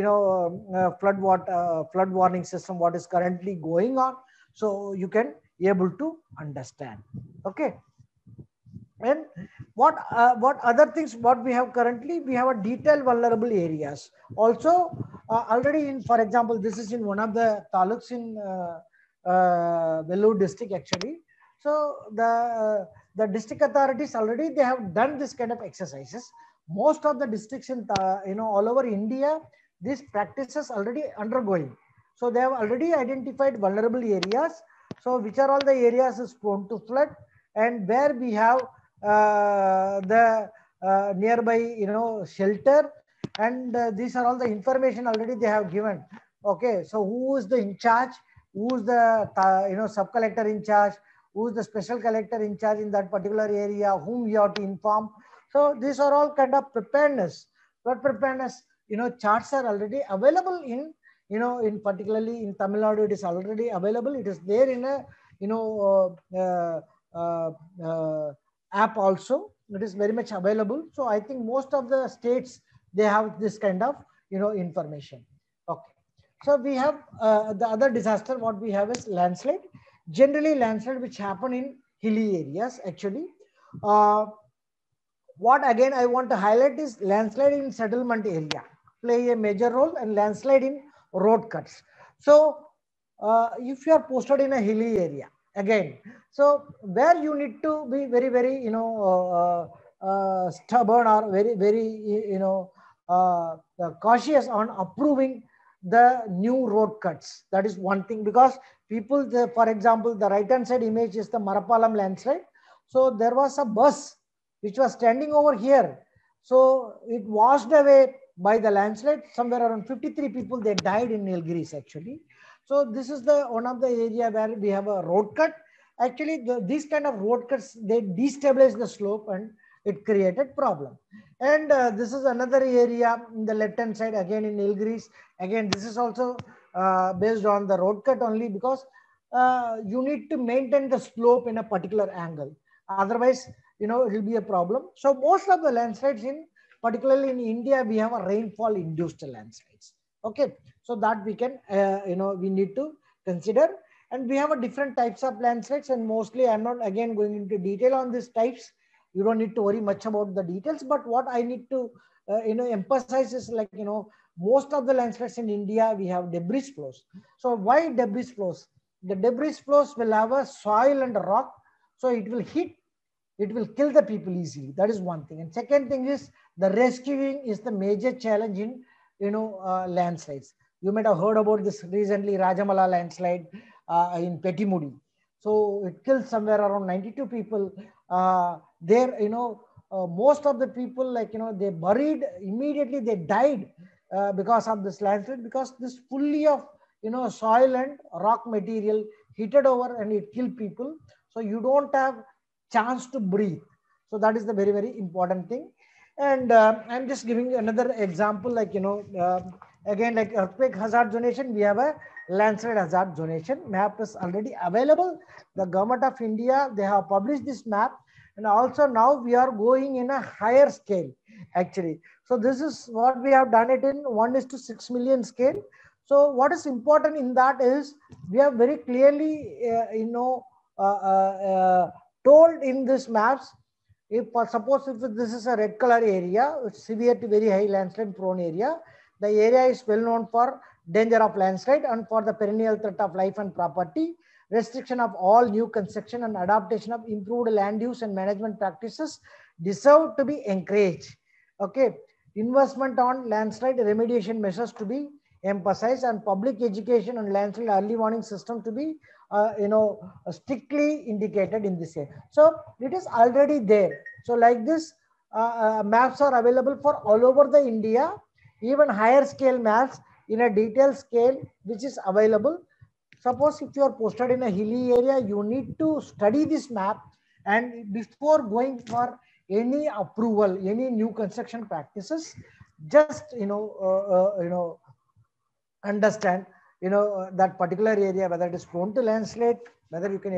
flood warning system, what is currently going on, so you can able to understand. Okay. And what other things what we have currently, we have a detailed vulnerable areas also already in, for example, this is in one of the taluks in Vellore district actually. So the district authorities already, they have done this kind of exercises. Most of the districts in all over India, these practices already undergoing. So they have already identified vulnerable areas. So which are all the areas is prone to flood, and where we have the nearby shelter, and these are all the information already they have given. Okay, so who is the in charge, who is the sub collector in charge, who is the special collector in charge in that particular area, whom you have to inform. So these are all kind of preparedness. Flood preparedness charts are already available in in particularly in Tamil Nadu. It is already available. It is there in a app also. It is very much available. So I think most of the states, they have this kind of information. Okay. So we have the other disaster. What we have is landslide. Generally landslide which happen in hilly areas actually. What again I want to highlight is landslide in settlement area play a major role, and landslide in road cuts. So if you are posted in a hilly area again, so where you need to be very, very, stubborn, or very, very, cautious on approving the new road cuts. That is one thing, because people, for example, the right hand side image is the Marapalam landslide. So there was a bus which was standing over here. So it washed away by the landslide. Somewhere around 53 people, they died in Nilgiris actually. So this is the one of the area where we have a road cut. Actually, these kind of road cuts, they destabilize the slope and it created problem. And this is another area in the left hand side again in Nilgiris. Again, this is also based on the road cut only, because you need to maintain the slope in a particular angle. Otherwise, it will be a problem. So most of the landslides in, particularly in India, we have a rainfall induced landslides. Okay, so that we can, we need to consider. And we have a different types of landslides, and mostly I'm not again going into detail on these types. You don't need to worry much about the details, but what I need to, emphasize is like, most of the landslides in India, we have debris flows. So why debris flows? The debris flows will have a soil and a rock. So it will hit, it will kill the people easily. That is one thing. And second thing is the rescuing is the major challenge in, landslides. You might have heard about this recently, Rajamala landslide in Petimudi. So it killed somewhere around 92 people. There, most of the people, like, they buried immediately, they died because of this landslide, because this fully of, soil and rock material heated over and it killed people. So you don't have chance to breathe. So that is the very, very important thing. And I'm just giving another example, like, again, like earthquake hazard zonation, we have a landslide hazard zonation. Map is already available. The government of India, they have published this map. And also now we are going in a higher scale, actually. So this is what we have done it in 1:6 million scale. So what is important in that is we have very clearly, told in this maps, if suppose if this is a red color area, severe to very high landslide prone area, the area is well known for danger of landslide and for the perennial threat of life and property. restriction of all new construction and adaptation of improved land use and management practices deserve to be encouraged. Okay, investment on landslide remediation measures to be emphasized, and public education and landslide early warning system to be strictly indicated in this area. So it is already there. So like this, maps are available for all over the India, even higher scale maps in a detailed scale which is available. Suppose if you are posted in a hilly area, you need to study this map, and before going for any approval, any new construction practices, just understand that particular area, whether it is prone to landslide, whether you can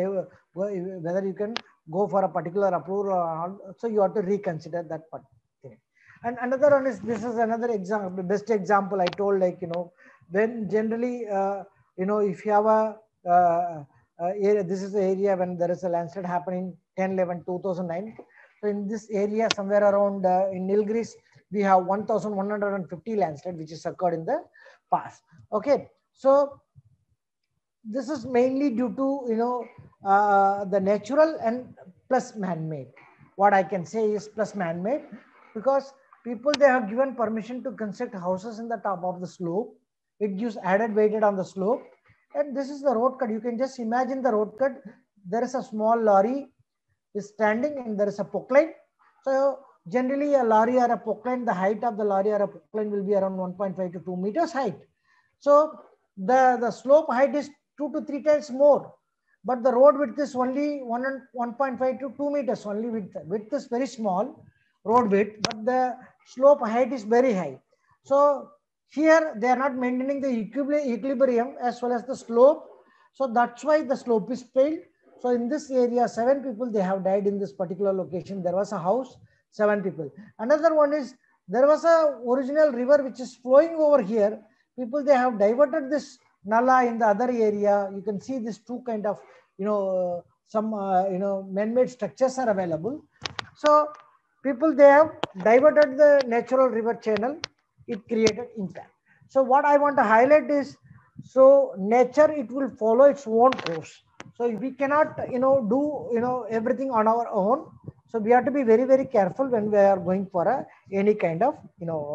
go for a particular approval, so you have to reconsider that thing. And another one is, this is another example, best example I told, like when generally if you have a area, this is the area when there is a landslide happening 10/11/2009. So in this area, somewhere around in Nilgiris, we have 1,150 landslide which is occurred in the past. Okay, so this is mainly due to the natural and plus man-made. What I can say is plus man-made, because people, they have given permission to construct houses in the top of the slope. It gives added weighted on the slope, and this is the road cut. You can just imagine the road cut. There is a small lorry is standing, and there is a pokeline. So generally a lorry or a pokeline, the height of the lorry or a pokeline will be around 1.5 to 2 meters height. So the slope height is 2 to 3 times more, but the road width is only 1.5 to 2 meters only. Width is very small, road width, but the slope height is very high. So here they are not maintaining the equilibrium as well as the slope. So that's why the slope is failed. So in this area, 7 people, they have died in this particular location. There was a house, 7 people. Another one is, there was a original river which is flowing over here. People, they have diverted this nala in the other area. You can see this two kind of, some, man-made structures are available. So people, they have diverted the natural river channel. It created impact. So what I want to highlight is, so nature, it will follow its own course. So we cannot, do, everything on our own. So we have to be very, very careful when we are going for any kind of,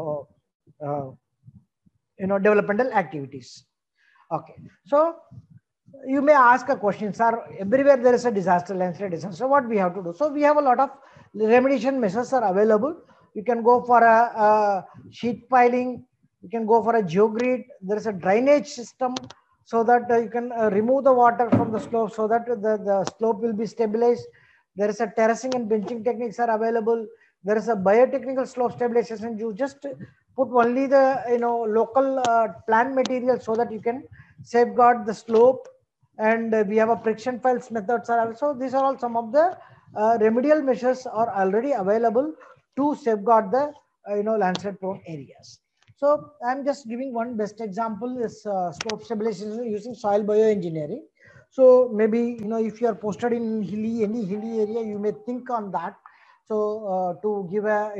developmental activities. Okay. So you may ask a question, sir, everywhere there is a disaster, landslide disaster. What we have to do? So we have a lot of remediation measures are available. You can go for a sheet piling. You can go for a geogrid. There is a drainage system, so that you can remove the water from the slope, so that the slope will be stabilized. There is a terracing and benching techniques are available. There is a biotechnical slope stabilization. You just put only the local plant material, so that you can safeguard the slope. And we have a friction files methods are also. These are all some of the remedial measures are already available to safeguard the landslide prone areas. So I'm just giving one best example is slope stabilization using soil bioengineering. So maybe if you are posted in any hilly area, you may think on that. So to give a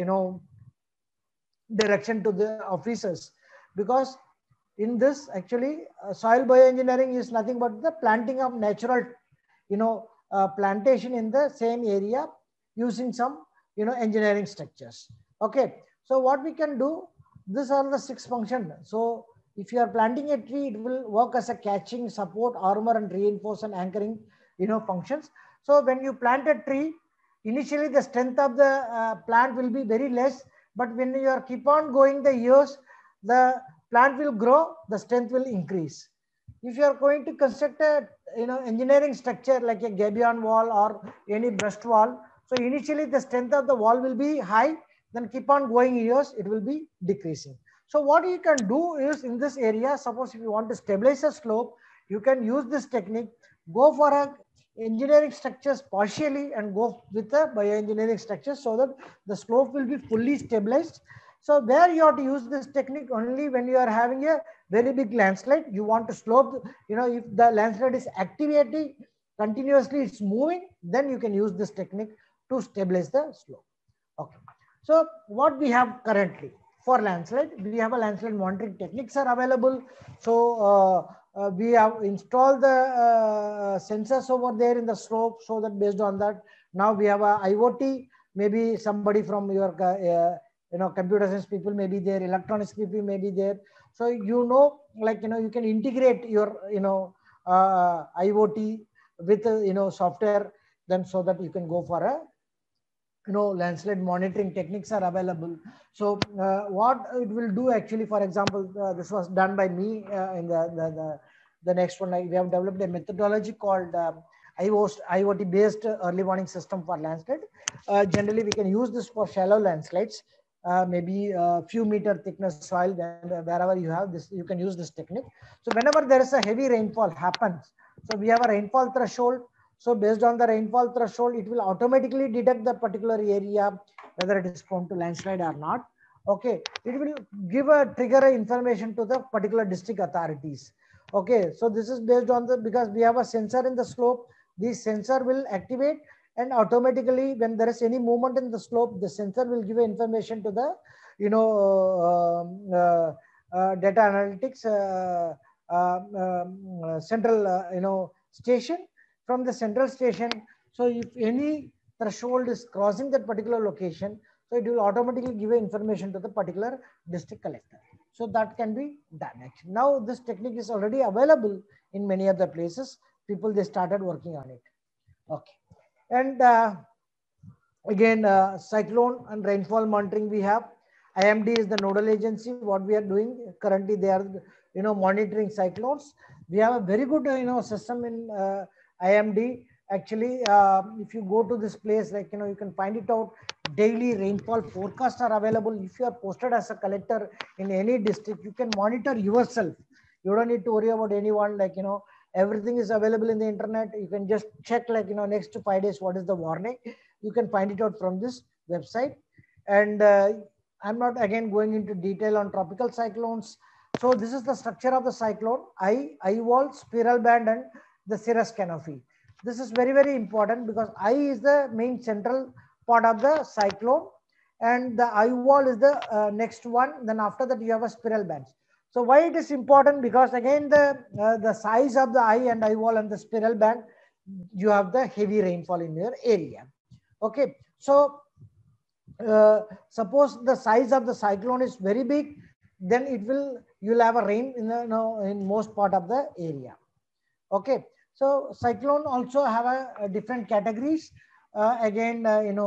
direction to the officers, because in this actually soil bioengineering is nothing but the planting of natural plantation in the same area using some engineering structures. Okay, so what we can do, these are the 6 functions. So if you are planting a tree, it will work as a catching, support, armor, and reinforce and anchoring functions. So when you plant a tree, initially the strength of the plant will be very less, but when you are keep on going the years, the plant will grow, the strength will increase. If you are going to construct a engineering structure like a gabion wall or any breast wall, so initially the strength of the wall will be high, then keep on going years, it will be decreasing. So what you can do is, in this area, suppose if you want to stabilize a slope, you can use this technique, go for a engineering structures partially and go with the bioengineering structures, so that the slope will be fully stabilized. So where you have to use this technique only when you are having a very big landslide. You want to slope, if the landslide is activating continuously, it's moving, then you can use this technique to stabilize the slope. Okay. So what we have currently for landslide, we have a landslide monitoring techniques are available. So we have installed the sensors over there in the slope, so that based on that, now we have a IoT. Maybe somebody from your computer science people may be there, electronics people may be there. So like you can integrate your IoT with software, then so that you can go for a landslide monitoring techniques are available. So what it will do actually, for example, this was done by me in the next one. We have developed a methodology called IoT based early warning system for landslide. Generally, we can use this for shallow landslides, maybe a few meter thickness soil. Wherever you have this, you can use this technique. So whenever there is a heavy rainfall happens, so we have a rainfall threshold. So based on the rainfall threshold, it will automatically detect the particular area, whether it is prone to landslide or not. Okay, it will give a trigger information to the particular district authorities. Okay, so this is based on because we have a sensor in the slope. This sensor will activate, and automatically when there is any movement in the slope, the sensor will give information to the data analytics central station. From the central station, so if any threshold is crossing that particular location, so it will automatically give information to the particular district collector. So that can be done. Actually, now this technique is already available in many other places. People, they started working on it. Okay, and again, cyclone and rainfall monitoring we have. IMD is the nodal agency. What we are doing currently, they are monitoring cyclones. We have a very good system in IMD. Actually, if you go to this place, like you can find it out. Daily rainfall forecasts are available. If you are posted as a collector in any district, you can monitor yourself. You don't need to worry about anyone. Like everything is available in the internet. You can just check, like next to 5 days, what is the warning. You can find it out from this website. And I'm not again going into detail on tropical cyclones. So this is the structure of the cyclone: eye wall, spiral band, and the cirrus canopy. This is very, very important because eye is the main central part of the cyclone, and the eye wall is the next one. Then after that, you have a spiral band. So why it is important? Because again, the size of the eye and eye wall and the spiral band, you have the heavy rainfall in your area. Okay, so suppose the size of the cyclone is very big, then you'll have a rain in most part of the area. Okay, so cyclone also have a different categories. Again,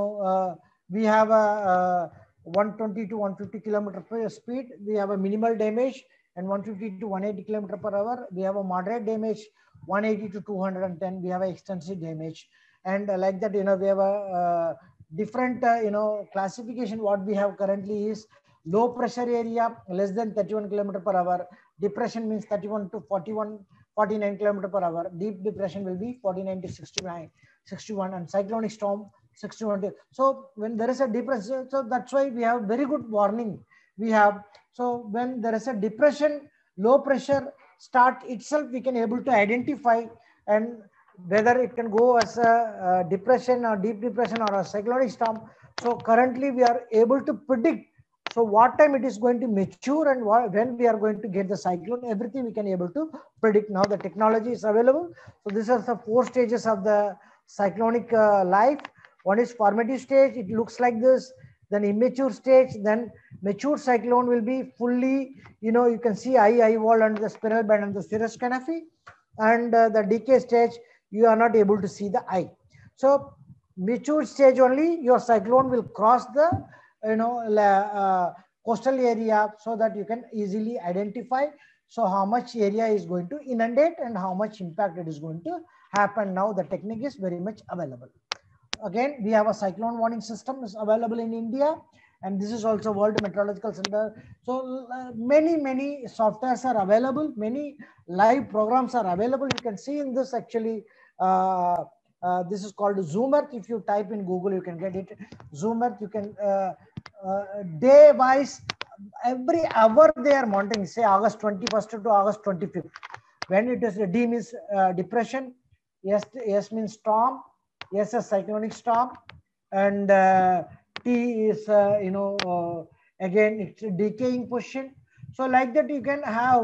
we have a 120 to 150 kilometer per speed. We have a minimal damage, and 150 to 180 kilometer per hour. We have a moderate damage, 180 to 210. We have a extensive damage, and like that, we have a different classification. What we have currently is low pressure area less than 31 kilometer per hour. Depression means 31 to 49 kilometer per hour. Deep depression will be 49 to 61, and cyclonic storm 61 to. So when there is a depression, so that's why we have very good warning. We have, so when there is a depression, low pressure start itself, we can able to identify, and whether it can go as a depression or deep depression or a cyclonic storm. So currently we are able to predict, so what time it is going to mature and when we are going to get the cyclone, everything we can able to predict. Now the technology is available. So these are the 4 stages of the cyclonic life. One is formative stage. It looks like this. Then immature stage. Then mature cyclone will be fully, you can see eye wall and the spiral band and the cirrus canopy. And the decay stage, you are not able to see the eye. So mature stage only, your cyclone will cross the coastal area, so that you can easily identify, so how much area is going to inundate and how much impact it is going to happen. Now the technique is very much available. Again, we have a cyclone warning system is available in India, and this is also World Meteorological Center. So many softwares are available, many live programs are available. You can see in this actually, this is called Zoom Earth. If you type in Google, you can get it. Zoom Earth, you can day wise, every hour they are monitoring, say August 21st to August 25th. When it is, D means depression, S means storm, S is cyclonic storm, and T is, again, it's a decaying position. So like that, you can have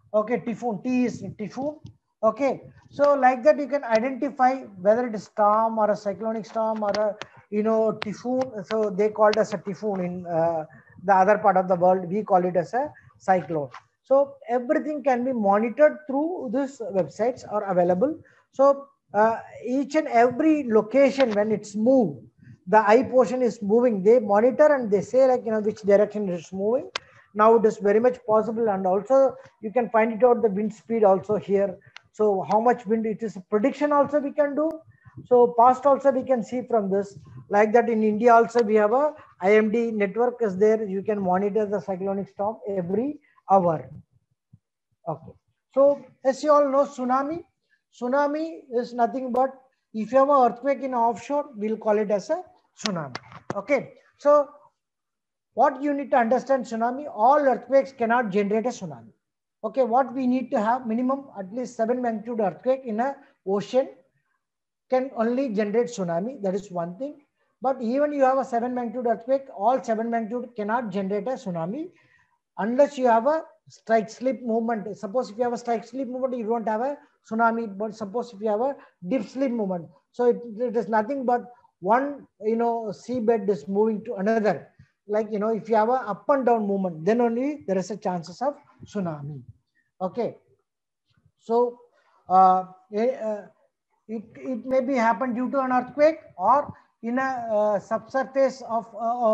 Okay, typhoon, T is typhoon. Okay, so like that you can identify whether it is storm or a cyclonic storm or a typhoon. So they called as a typhoon in the other part of the world. We call it as a cyclone. So everything can be monitored through these websites are available. So each and every location when it's moved, the eye portion is moving. They monitor and they say like which direction it's moving. Now it is very much possible, and also you can find it out the wind speed also here. So how much wind it is, prediction also we can do. So past also we can see from this, like that in India also we have a IMD network is there. You can monitor the cyclonic storm every hour. Okay. So as you all know, tsunami is nothing but if you have an earthquake in offshore, we'll call it as a tsunami. Okay. So what you need to understand tsunami, all earthquakes cannot generate a tsunami. Okay, what we need to have minimum at least 7 magnitude earthquake in a ocean can only generate tsunami. That is one thing. But even you have a 7 magnitude earthquake, all 7 magnitude cannot generate a tsunami unless you have a strike slip movement. Suppose if you have a strike slip movement, you don't have a tsunami. But suppose if you have a dip slip movement, so it is nothing but one seabed is moving to another. Like if you have a up and down movement, then only there is a chances of tsunami. Okay, so uh, eh, uh, it may be happen due to an earthquake or in a subsurface of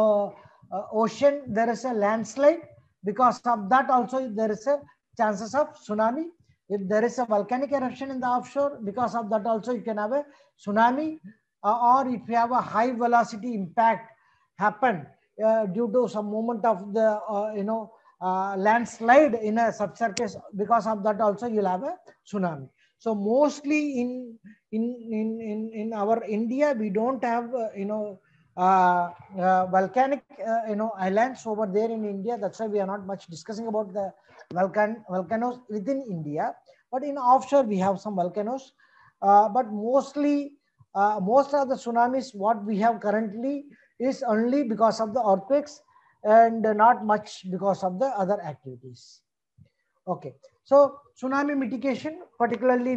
ocean there is a landslide. Because of that also there is a chances of tsunami. If there is a volcanic eruption in the offshore, because of that also you can have a tsunami. Or if you have a high velocity impact happen due to some movement of the landslide in a subsurface, because of that also you'll have a tsunami. So mostly in our India we don't have volcanic islands over there in India. That's why we are not much discussing about the volcanoes within India. But in offshore we have some volcanoes. But mostly most of the tsunamis what we have currently is only because of the earthquakes and not much because of the other activities. Okay, so tsunami mitigation, particularly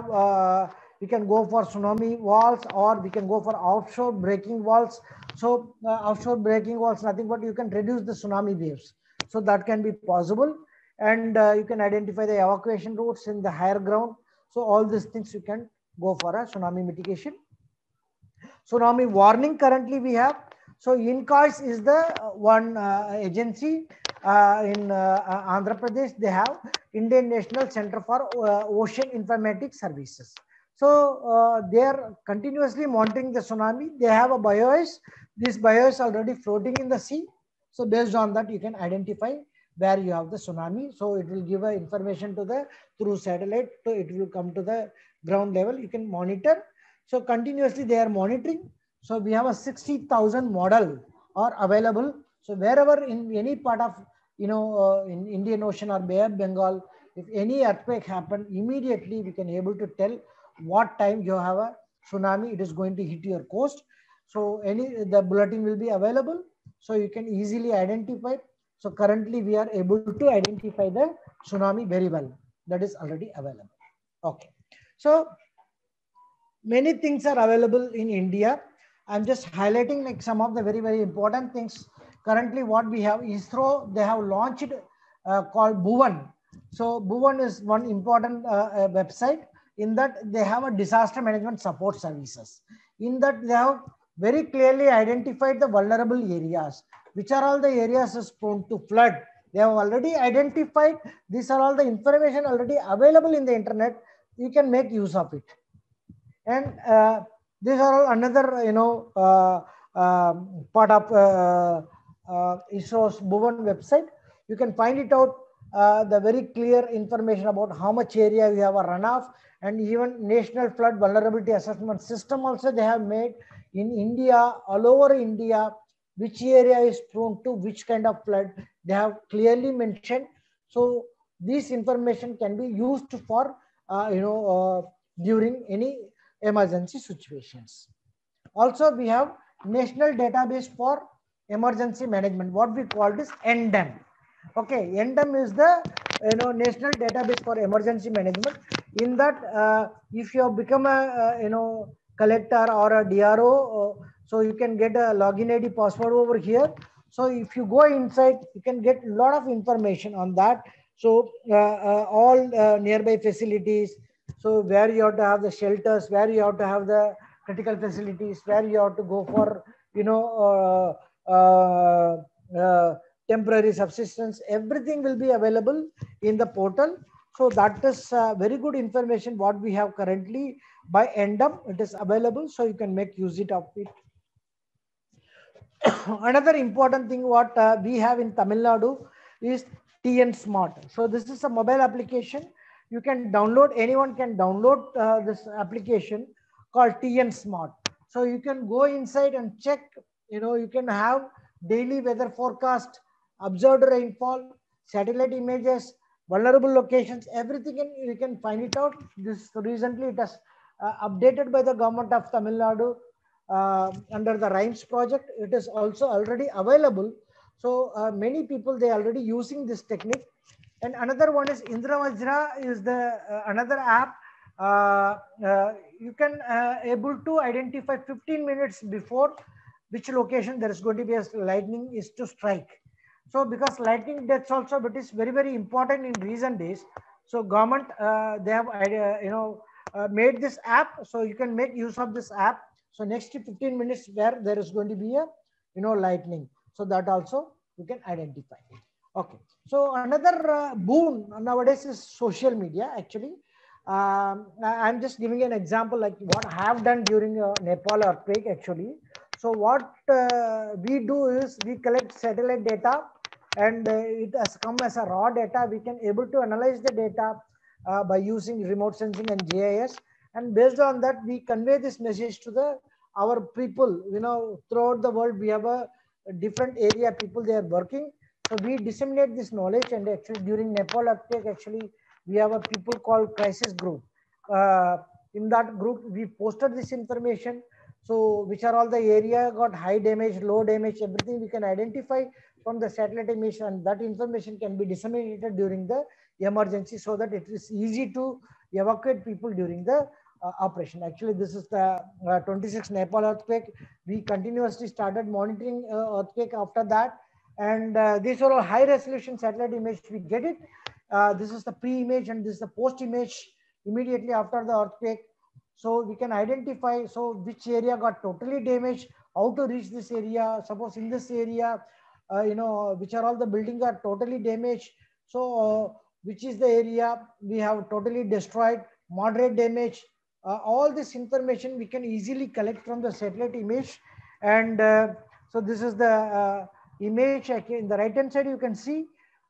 we can go for tsunami walls or we can go for offshore breaking walls. So offshore breaking walls, nothing but you can reduce the tsunami waves. So that can be possible, and you can identify the evacuation routes in the higher ground. So all these things you can go for a tsunami mitigation. Tsunami warning currently we have. So INCOIS is the one agency in Andhra Pradesh. They have Indian National Center for Ocean Informatics Services. So they are continuously monitoring the tsunami. They have a BIOS. This BIOS already floating in the sea. So based on that, you can identify where you have the tsunami. So it will give information to the through satellite. So it will come to the ground level. You can monitor. So continuously they are monitoring. So we have a 60,000 model are available. So wherever in any part of in Indian Ocean or Bay of Bengal, if any earthquake happen, immediately we can able to tell what time you have a tsunami. It is going to hit your coast. So the bulletin will be available. So you can easily identify. So currently we are able to identify the tsunami very well. That is already available. Okay. So many things are available in India. I'm just highlighting like some of the very, very important things. Currently what we have, ISRO, they have launched called Bhuvan. So Bhuvan is one important website. In that they have a disaster management support services. In that they have very clearly identified the vulnerable areas. Which are all the areas is prone to flood. They have already identified. These are all the information already available in the internet. You can make use of it. And these are all another part of ISRO's Bhuvan website. You can find it out the very clear information about how much area we have a runoff, and even national flood vulnerability assessment system also they have made in India, all over India, which area is prone to which kind of flood they have clearly mentioned. So this information can be used for during any emergency situations. Also, we have National Database for Emergency Management. What we call this NDEM. Okay, NDEM is the national database for emergency management. In that, if you have become a collector or a DRO, so you can get a login ID password over here. So if you go inside, you can get a lot of information on that. So all nearby facilities, so where you have to have the shelters, where you have to have the critical facilities, where you have to go for temporary subsistence, everything will be available in the portal. So that is very good information what we have currently by NDM. It is available, so you can make use of it. Another important thing what we have in Tamil Nadu is TN Smart. So this is a mobile application. You can download, anyone can download this application called TN Smart. So you can go inside and check, you can have daily weather forecast, observed rainfall, satellite images, vulnerable locations, everything you can find it out. This recently it has updated by the government of Tamil Nadu under the RHYMES project. It is also already available. So many people, they already using this technique. And another one is Indra Vajra is the another app. You can able to identify 15 minutes before which location there is going to be a lightning is to strike. So because lightning deaths also, but it's very, very important in recent days. So government, they have, made this app. So you can make use of this app. So next 15 minutes where there is going to be a, lightning. So that also you can identify. Okay. So another boon nowadays is social media. Actually, I'm just giving an example like what I have done during Nepal earthquake actually. So what we do is we collect satellite data, and it has come as a raw data. We can able to analyze the data by using remote sensing and GIS, and based on that we convey this message to the our people. Throughout the world we have a different area people they are working. So we disseminate this knowledge, and actually during Nepal earthquake, actually we have a people called crisis group. Uh, in that group, we posted this information. So which are all the area got high damage, low damage, everything we can identify from the satellite image, and that information can be disseminated during the emergency so that it is easy to evacuate people during the operation. Actually, this is the 26 Nepal earthquake. We continuously started monitoring earthquake after that. And these are all high resolution satellite image. We get it. This is the pre-image and this is the post-image immediately after the earthquake. So we can identify, so which area got totally damaged, how to reach this area. Suppose in this area, which are all the buildings are totally damaged. So which is the area we have totally destroyed, moderate damage. All this information we can easily collect from the satellite image. And so this is the image. In the right hand side, you can see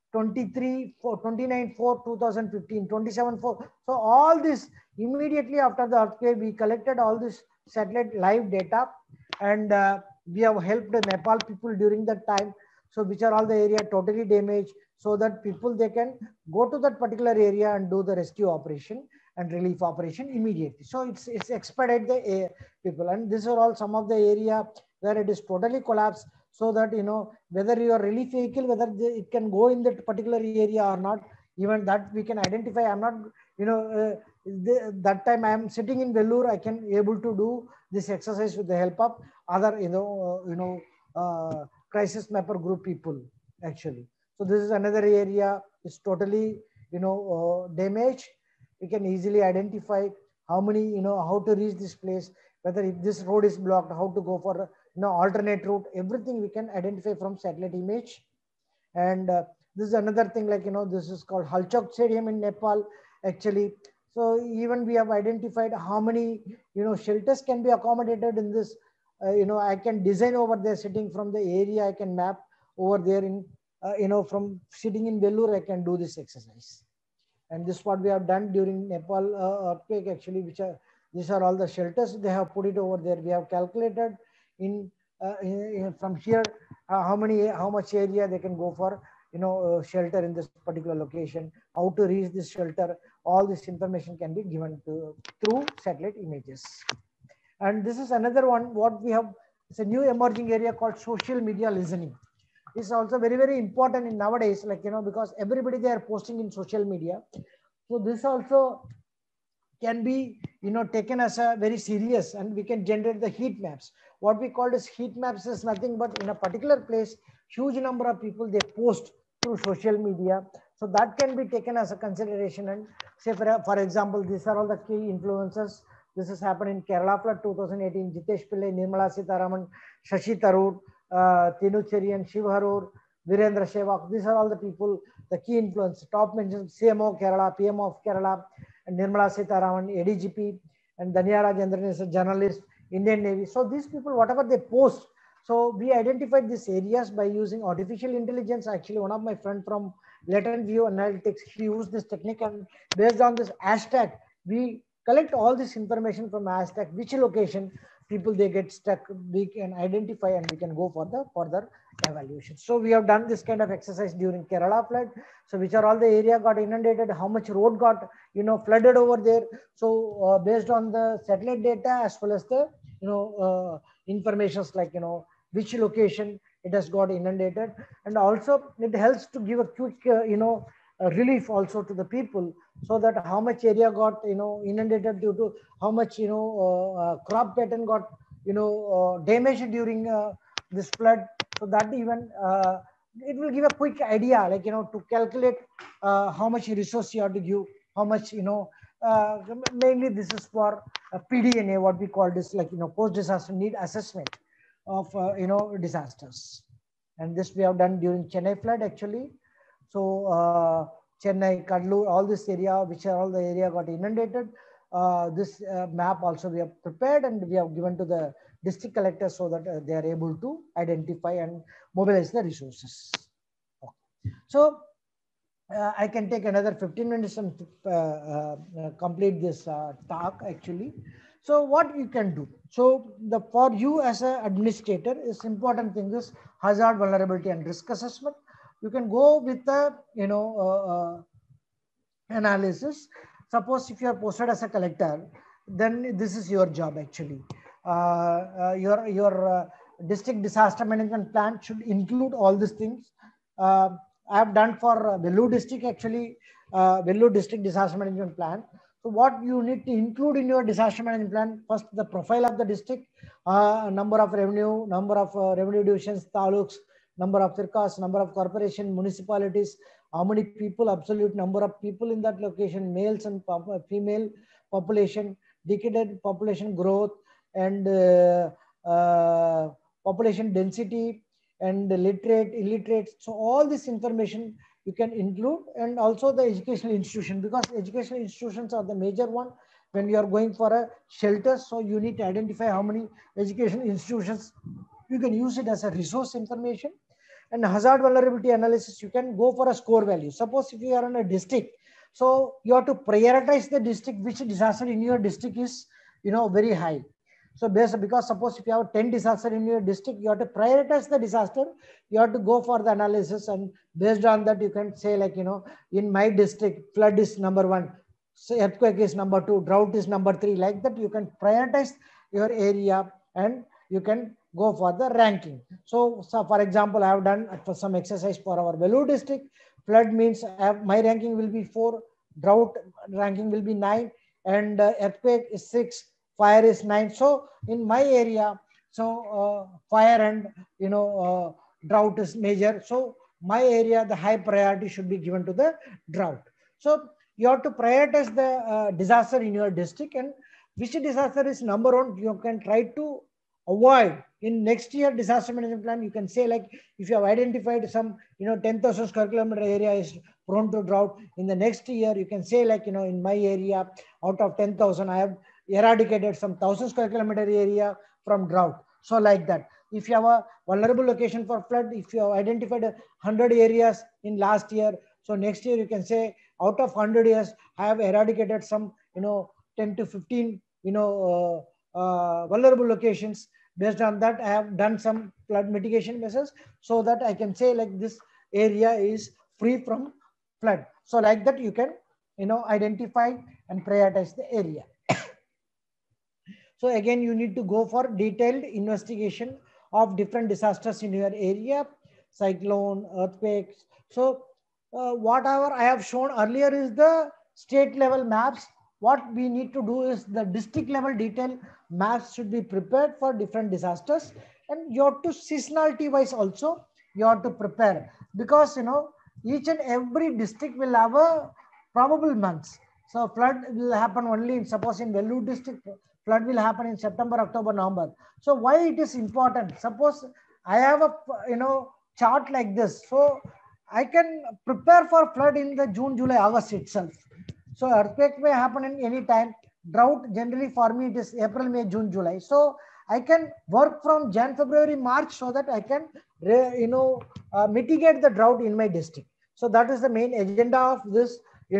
29/4/2015, 27/4. So all this immediately after the earthquake, we collected all this satellite live data, and we have helped the Nepal people during that time. So which are all the area totally damaged, so that people they can go to that particular area and do the rescue operation and relief operation immediately. So it's expedite the people, and these are all some of the area where it is totally collapsed. So that whether your relief vehicle, whether it can go in that particular area or not, even that we can identify. I'm not, that time I am sitting in Vellore, I can able to do this exercise with the help of other, crisis mapper group people actually. So this is another area is totally, damaged. We can easily identify how many, how to reach this place, whether if this road is blocked, how to go for alternate route. Everything we can identify from satellite image. And this is another thing, like this is called Halchok Stadium in Nepal actually. So even we have identified how many shelters can be accommodated in this. I can design over there sitting from the area. I can map over there in from sitting in Vellore, I can do this exercise. And this is what we have done during Nepal earthquake actually, which are these are all the shelters they have put it over there. We have calculated from here how much area they can go for shelter in this particular location, how to reach this shelter. All this information can be given through satellite images. And this is another one what we have. It's a new emerging area called social media listening. is also very, very important in nowadays, like, because everybody they are posting in social media. So this also can be, taken as a very serious, and we can generate the heat maps. What we call as heat maps is nothing but in a particular place, huge number of people they post through social media. So that can be taken as a consideration. And say for example, these are all the key influencers. This has happened in Kerala flood 2018. Jitesh Pillai, Nirmala Sitharaman, Shashi Tharoor, Tinu Cherian, Shiv Harur, Virendra Sehwag. These are all the people, the key influence. Top mentioned CMO Kerala, PMO of Kerala, and Nirmala Sitharaman, ADGP, and Danya Rajendran is a journalist, Indian Navy. So these people, whatever they post, so we identified these areas by using artificial intelligence. Actually, one of my friend from Latent View Analytics, he used this technique, and based on this hashtag, we collect all this information from hashtag, which location people they get stuck, we can identify and we can go for the further evaluation. So we have done this kind of exercise during Kerala flood. So which are all the area got inundated, how much road got flooded over there. So based on the satellite data as well as the informations like which location it has got inundated, and also it helps to give a quick relief also to the people, so that how much area got inundated due to how much crop pattern got damaged during this flood. So that even it will give a quick idea, like to calculate how much resource you have to give, how much mainly this is for PDNA, what we call this, like post disaster need assessment of disasters. And this we have done during Chennai flood actually. So Chennai, Kadlur, all this area, which are all the area got inundated. This map also we have prepared and we have given to the district collectors, so that they are able to identify and mobilize the resources. Okay. So I can take another 15 minutes and complete this talk actually. So what you can do? So for you as an administrator, is important thing is hazard, vulnerability, and risk assessment. You can go with the analysis. Suppose if you are posted as a collector, then this is your job actually. Your district disaster management plan should include all these things. I have done for Vellore district actually, Vellore district disaster management plan. So what you need to include in your disaster management plan, first the profile of the district, number of revenue divisions, taluks, number of firkas, number of corporation, municipalities, how many people, absolute number of people in that location, males and female population, decaded population growth, and population density, and literate, illiterate. So all this information you can include, and also the educational institution, because educational institutions are the major one when you are going for a shelter. So you need to identify how many educational institutions. You can use it as a resource information. And hazard vulnerability analysis, you can go for a score value. Suppose if you are in a district, so you have to prioritize the district, which disaster in your district is very high. So because suppose if you have 10 disaster in your district, you have to prioritize the disaster. You have to go for the analysis, and based on that, you can say like, in my district, flood is number 1, so earthquake is number 2, drought is number 3. Like that, you can prioritize your area and you can go for the ranking. So for example, I have done for some exercise for our Vellore district. Flood means my ranking will be 4, drought ranking will be 9, and earthquake is 6, fire is 9. So in my area, so fire and drought is major. So my area, the high priority should be given to the drought. So you have to prioritize the disaster in your district, and which disaster is number 1, you can try to avoid in next year disaster management plan. You can say like, if you have identified some 10,000 square kilometer area is prone to drought, in the next year you can say like, in my area, out of 10,000 I have eradicated some 1,000 square kilometer area from drought. So like that, if you have a vulnerable location for flood, if you have identified 100 areas in last year, so next year you can say out of 100 years I have eradicated some 10 to 15 vulnerable locations. Based on that, I have done some flood mitigation measures, so that I can say like this area is free from flood. So like that, you can identify and prioritize the area. So again, you need to go for detailed investigation of different disasters in your area. cyclone, earthquakes. So whatever I have shown earlier is the state level maps. What we need to do is the district level detail maps should be prepared for different disasters, and you have to seasonality wise also you have to prepare, because each and every district will have a probable months. So flood will happen only in, suppose in Vellore district, flood will happen in September, October, November. So why it is important? Suppose I have a chart like this, so I can prepare for flood in the June, July, August itself. So earthquake may happen in any time. Drought generally for me it is April, May, June, July. So I can work from Jan, February, March, so that I can mitigate the drought in my district. So that is the main agenda of this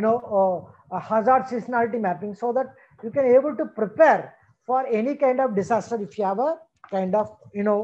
hazard seasonality mapping, so that you can able to prepare for any kind of disaster if you have a kind of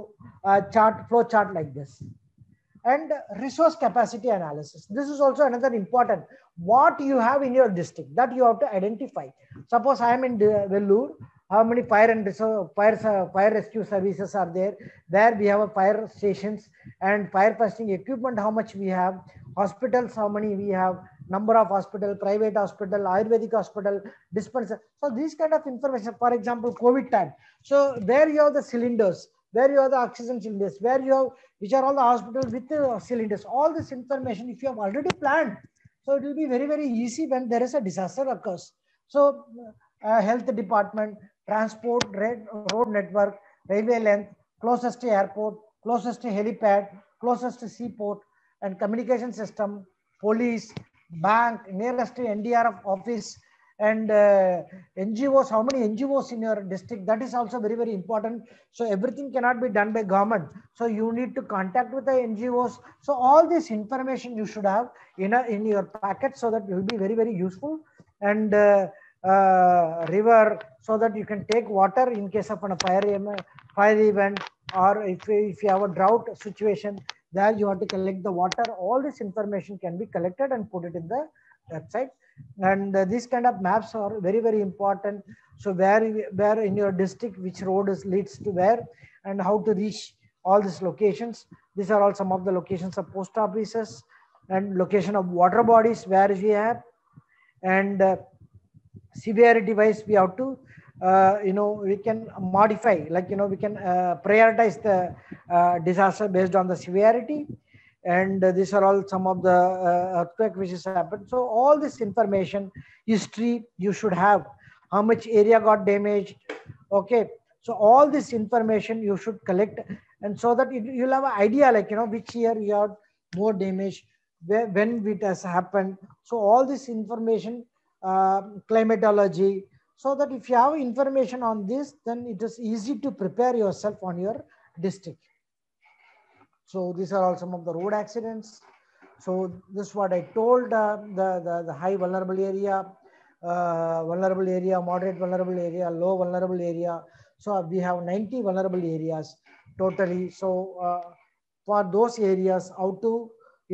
flow chart like this. And resource capacity analysis, this is also another important. What you have in your district, that you have to identify. Suppose I am in Vellore, how many fire rescue services are there, where we have a fire stations and fire fighting equipment, how much we have, hospitals, how many we have, number of hospital, private hospital, Ayurvedic hospital, dispenser. So these kind of information, for example, COVID time. So where you have the cylinders, where you have the oxygen cylinders, where you have, which are all the hospitals with the cylinders, all this information, if you have already planned, so it will be very, very easy when there is a disaster occurs. So health department, transport, road network, railway length, closest to airport, closest to helipad, closest to seaport, and communication system, police, bank, nearest to NDRF office, and NGOs, how many NGOs in your district, that is also very, very important. So everything cannot be done by government. So you need to contact with the NGOs. So all this information you should have in your packet, so that it will be very, very useful. And river, so that you can take water in case of a fire event, or if you have a drought situation, there you have to collect the water. All this information can be collected and put it in the website. And these kind of maps are very, very important. So where in your district, which road leads to where, and how to reach all these locations. These are all some of the locations of post offices, and location of water bodies where we have. And severity wise, we have to we can modify, like we can prioritize the disaster based on the severity. And these are all some of the earthquake which has happened. So all this information, history you should have, how much area got damaged. Okay, so all this information you should collect, and so that you'll have an idea, like which year you have more damage, when it has happened. So all this information, climatology, so that if you have information on this, then it is easy to prepare yourself on your district. So these are all some of the road accidents. So this is what I told, the high vulnerable area, moderate vulnerable area, low vulnerable area. So we have 90 vulnerable areas totally. So for those areas, how to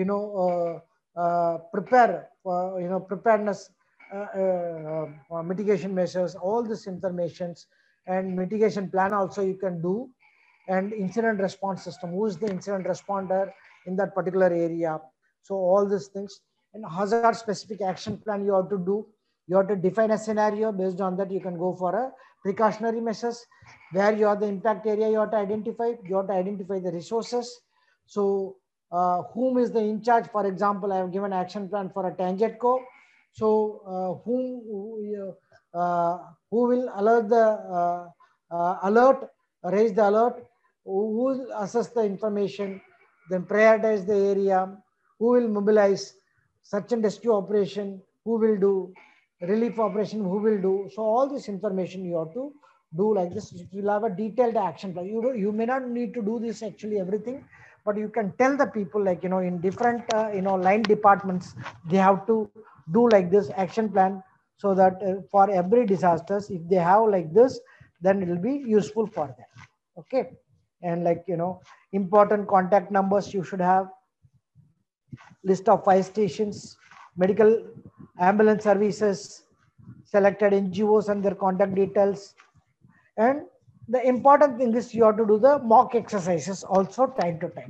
prepare, preparedness, mitigation measures, all this informations, and mitigation plan also you can do. And incident response system, who is the incident responder in that particular area. So all these things, and hazard specific action plan you have to do. You have to define a scenario. Based on that, you can go for a precautionary measures. Where you are the impact area, you have to identify. You have to identify the resources. So whom is the in charge? For example, I have given action plan for a TANGEDCO. So who will alert the raise the alert, who will assess the information, then prioritize the area, who will mobilize, search and rescue operation, who will do, relief operation, who will do. So all this information you have to do like this. You will have a detailed action plan. You may not need to do this actually everything, but you can tell the people, like in different line departments, they have to do like this action plan, so that for every disasters, if they have like this, then it will be useful for them. Okay. And like important contact numbers you should have, list of fire stations, medical ambulance services, selected NGOs and their contact details. And the important thing is you have to do the mock exercises also time to time.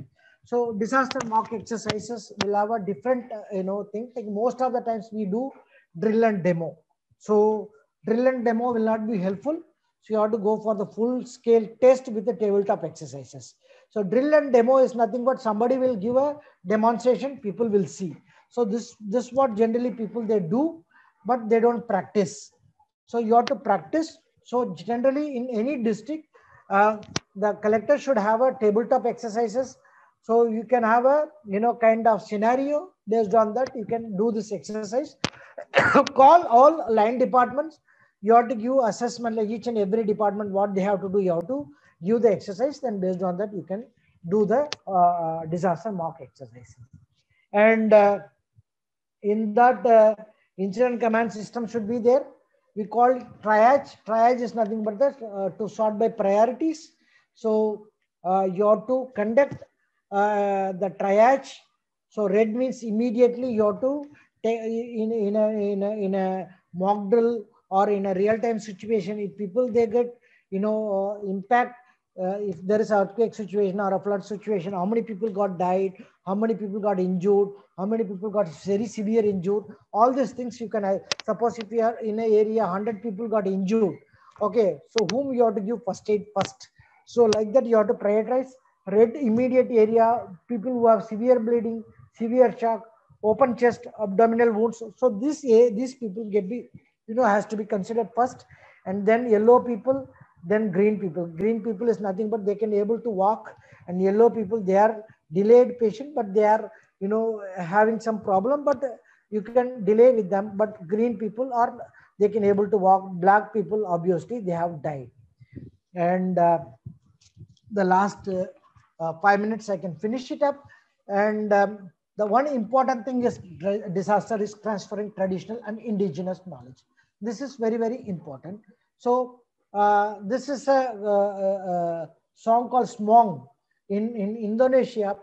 So disaster mock exercises will have a different, thing. Like most of the times we do drill and demo. So drill and demo will not be helpful. So you have to go for the full scale test with the tabletop exercises. So drill and demo is nothing but somebody will give a demonstration, people will see. So this what generally people they do, but they don't practice. So you have to practice. So generally in any district, the collector should have a tabletop exercises. So you can have a kind of scenario. Based on that you can do this exercise. Call all line departments. You have to give assessment, like each and every department what they have to do. You have to give the exercise, then based on that you can do the disaster mock exercise. And in that incident command system should be there. We call triage. Triage is nothing but that to sort by priorities. So you have to conduct the triage. So red means immediately you have to take in a mock drill or in a real time situation. If people they get impact, if there is an earthquake situation or a flood situation, how many people got died, how many people got injured, how many people got very severe injured, all these things you can suppose if you are in an area 100 people got injured, okay, so whom you have to give first aid first. So like that you have to prioritize red immediate area, people who have severe bleeding, severe shock, open chest, abdominal wounds. So these people get be has to be considered first, and then yellow people, then green people. Green people is nothing but they can able to walk, and yellow people they are delayed patient, but they are having some problem, but you can delay with them. But green people are they can able to walk. Black people obviously they have died. And the last 5 minutes I can finish it up. And the one important thing is disaster is transferring traditional and indigenous knowledge. This is very, very important. So this is a song called Smong in Indonesia.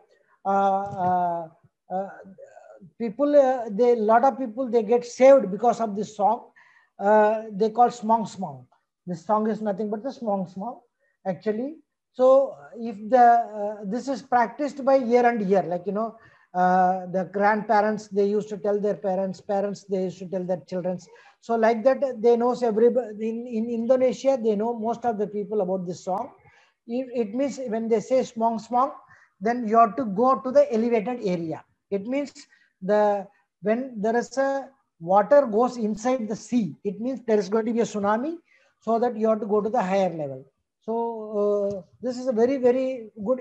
People, they lot of people they get saved because of this song. They call Smong Smong. This song is nothing but the Smong Smong actually. So if this is practiced by year and year, like the grandparents they used to tell their parents, parents they used to tell their children. So like that they knows everybody in Indonesia, they know most of the people about this song. It means when they say Smong Smong, then you have to go to the elevated area. It means when there is a water goes inside the sea, it means there is going to be a tsunami, so that you have to go to the higher level. So this is a very, very good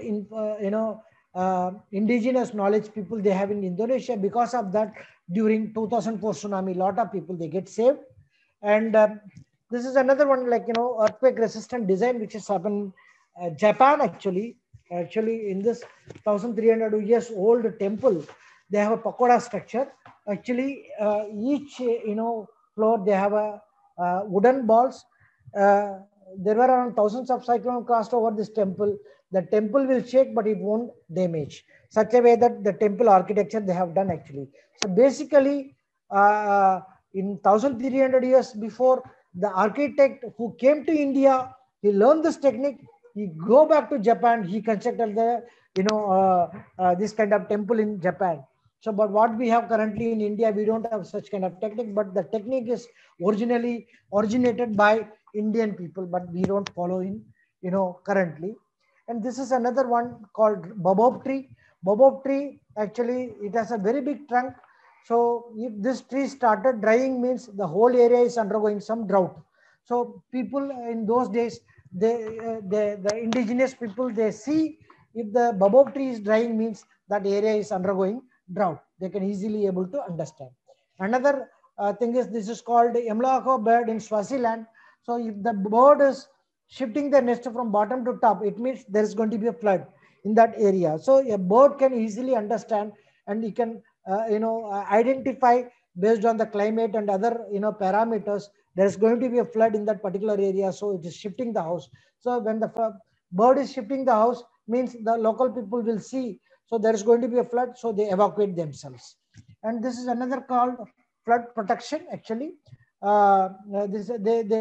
indigenous knowledge people they have in Indonesia. Because of that, during 2004 tsunami, lot of people they get saved. And this is another one, like earthquake resistant design which has happened Japan. Actually in this 1300 years old temple, they have a pagoda structure. Actually each floor they have a wooden balls. There were around thousands of cyclones crossed over this temple. The temple will shake, but it won't damage. Such a way that the temple architecture they have done actually. So basically, in 1300 years before, the architect who came to India, he learned this technique. He go back to Japan. He constructed the this kind of temple in Japan. So, but what we have currently in India, we don't have such kind of technique. But the technique is originally originated by Indian people, but we don't follow in currently. And this is another one called baobab tree. Baobab tree actually it has a very big trunk. So if this tree started drying, means the whole area is undergoing some drought. So people in those days, the indigenous people, they see if the baobab tree is drying, means that area is undergoing drought. They can easily able to understand. Another thing is this is called Emlako bird in Swaziland. So if the bird is shifting the nest from bottom to top, it means there is going to be a flood in that area. So a bird can easily understand, and he can identify based on the climate and other parameters. There is going to be a flood in that particular area, so it is shifting the house. So when the bird is shifting the house, means the local people will see. So there is going to be a flood, so they evacuate themselves. And this is another called flood protection. Actually,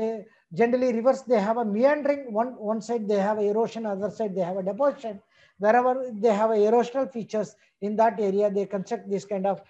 Generally, rivers, they have a meandering, one side they have erosion, other side they have a deposition. Wherever they have erosional features in that area, they construct this kind of,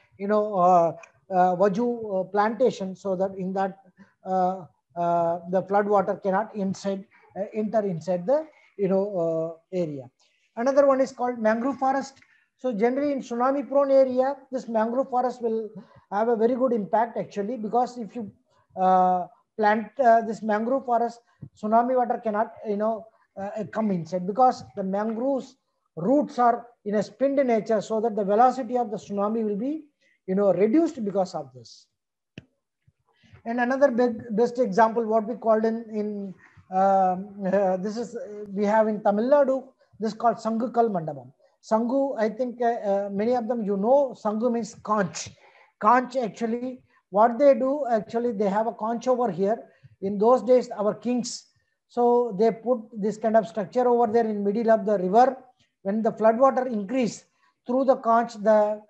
Waju plantation, so that in that the flood water cannot enter inside the area. Another one is called mangrove forest. So generally in tsunami prone area, this mangrove forest will have a very good impact actually, because if you plant this mangrove forest, tsunami water cannot come inside, because the mangroves roots are in a spinned nature, so that the velocity of the tsunami will be reduced because of this. And another best example, what we called this is we have in Tamil Nadu, this is called Sangu Kal Mandapam. Sangu, I think many of them Sangu means conch. Conch, actually, what they do, actually, they have a conch over here. In those days, our kings, so they put this kind of structure over there in middle of the river. When the flood water increase through the conch, the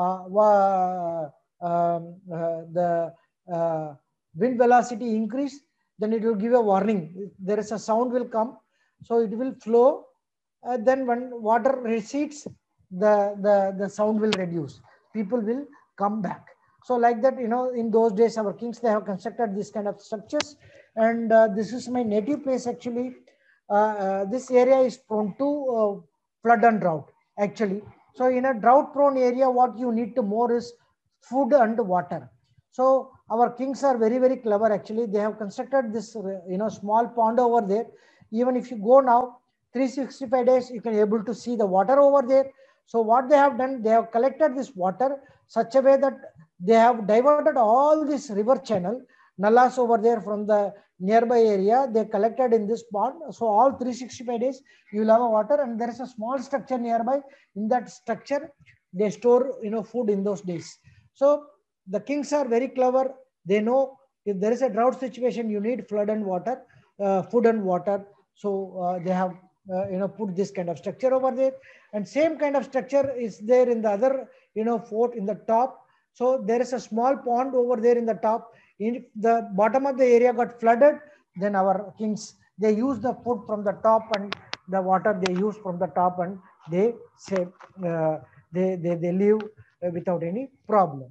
wind velocity increase, then it will give a warning. There is a sound will come, so it will flow. Then when water recedes, the sound will reduce. People will come back. So like that, in those days, our kings, they have constructed this kind of structures. And this is my native place actually. This area is prone to flood and drought actually. So in a drought prone area, what you need to more is food and water. So our kings are very, very clever actually. They have constructed this small pond over there. Even if you go now 365 days, you can able to see the water over there. So what they have done, they have collected this water such a way that they have diverted all this river channel, nallas over there from the nearby area. They collected in this pond. So all 365 days you will have a water, and there is a small structure nearby. In that structure, they store food in those days. So the kings are very clever. They know if there is a drought situation, you need flood and water, food and water. So they have put this kind of structure over there. And same kind of structure is there in the other fort in the top. So there is a small pond over there in the top. If the bottom of the area got flooded, then our kings, they use the food from the top, and the water they use from the top, and they say they live without any problem.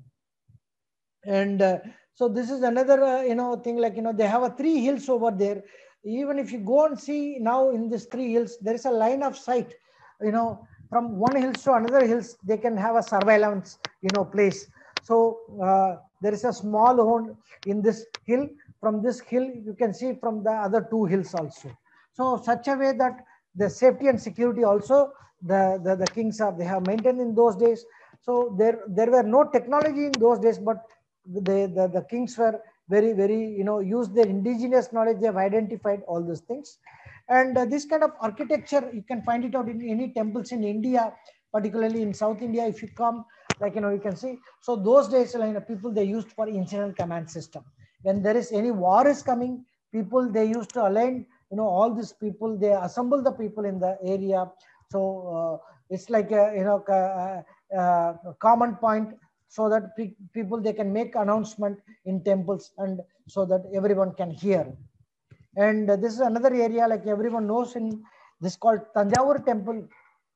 And so this is another thing, like they have a 3 hills over there. Even if you go and see now in these 3 hills, there is a line of sight, from one hills to another hills, they can have a surveillance place. So there is a small hole in this hill. From this hill you can see from the other 2 hills also. So such a way that the safety and security also the kings are, they have maintained in those days. So there were no technology in those days, but the kings were very, very, use their indigenous knowledge. They have identified all those things. And this kind of architecture, you can find it out in any temples in India, particularly in South India. If you come, like, you can see. So those days, people, they used for incident command system. When there is any war is coming, people, they used to align, all these people, they assemble the people in the area. So it's like a, common point, so that people, they can make announcement in temples, and so that everyone can hear. And this is another area, like everyone knows, in this called Tanjavur temple.